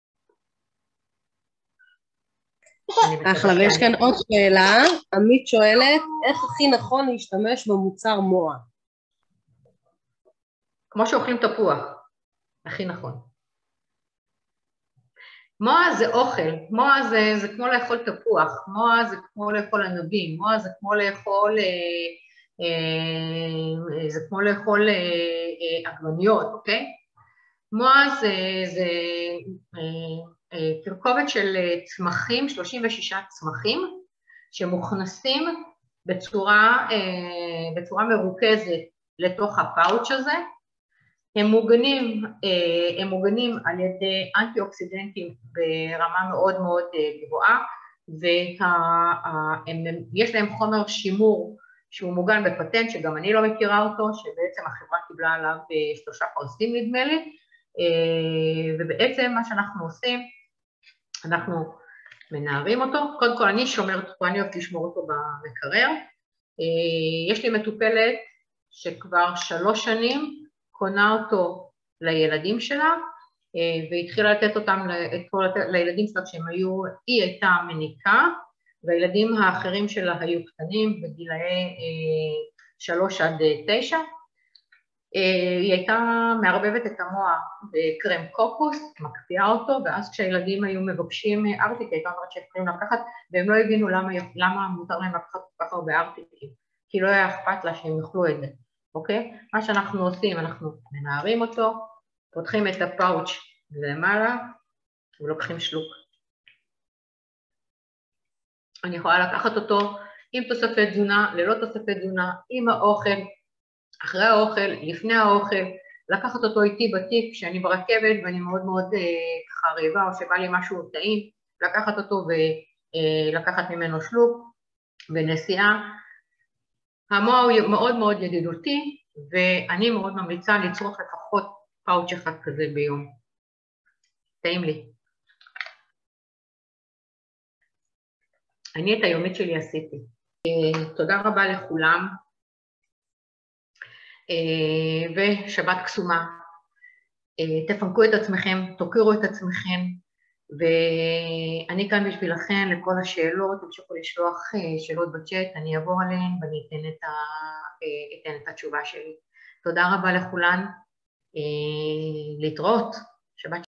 אחלה, ויש כאן עוד שאלה, עמית שואלת, איך הכי נכון להשתמש במוצר מוע? כמו שאוכלים תפוח, הכי נכון. מוע זה אוכל, מוע זה כמו לאכול תפוח, מוע זה כמו לאכול ענבים, מוע זה כמו לאכול עגבניות, אוקיי? מוע זה תרכובת של צמחים, 36 צמחים, שמוכנסים בצורה מרוכזת לתוך הפאוץ' הזה. הם מוגנים על ידי אנטי-אוקסידנטים ברמה מאוד מאוד גבוהה, ויש להם חומר שימור שהוא מוגן בפטנט, שגם אני לא מכירה אותו, שבעצם החברה קיבלה עליו 3 פרסים נדמה לי, ובעצם מה שאנחנו עושים, אנחנו מנערים אותו, קודם כל אני שומרת אותו, אני אוהבת לשמור אותו במקרר, יש לי מטופלת שכבר 3 שנים קונה אותו לילדים שלה, והתחילה לתת אותם לילדים שלה היא הייתה מניקה, והילדים האחרים שלה היו קטנים בגילאי 3 עד 9, היא הייתה מערבבת את המוח בקרם קוקוס, מקפיאה אותו, ואז כשהילדים היו מבקשים ארטיק, הייתה אומרת שיכולים לקחת, והם לא הבינו למה מותר להם לקחת כל כך הרבה ארטיקים, כי לא היה אכפת לה שהם יאכלו את זה, אוקיי? מה שאנחנו עושים, אנחנו מנערים אותו, פותחים את הפאוץ' למעלה, ולוקחים שלוק. אני יכולה לקחת אותו עם תוספי תזונה, ללא תוספי תזונה, עם האוכל, אחרי האוכל, לפני האוכל, לקחת אותו איתי בתיק כשאני ברכבת ואני מאוד מאוד ככה רעבה או שבא לי משהו טעים, לקחת אותו ולקחת ממנו שלוק בנסיעה. המוח הוא מאוד מאוד ידידותי ואני מאוד ממליצה לצרוך לפחות פאוץ' אחד כזה ביום. טעים לי. אני את היומית שלי עשיתי. תודה רבה לכולם. ושבת קסומה, תפנקו את עצמכם, תוכירו את עצמכם, ואני כאן בשבילכם לכל השאלות, תמשיכו לשלוח שאלות בצ'אט, אני אעבור עליהן ואני אתן את התשובה שלי. תודה רבה לכולן, להתראות, שבת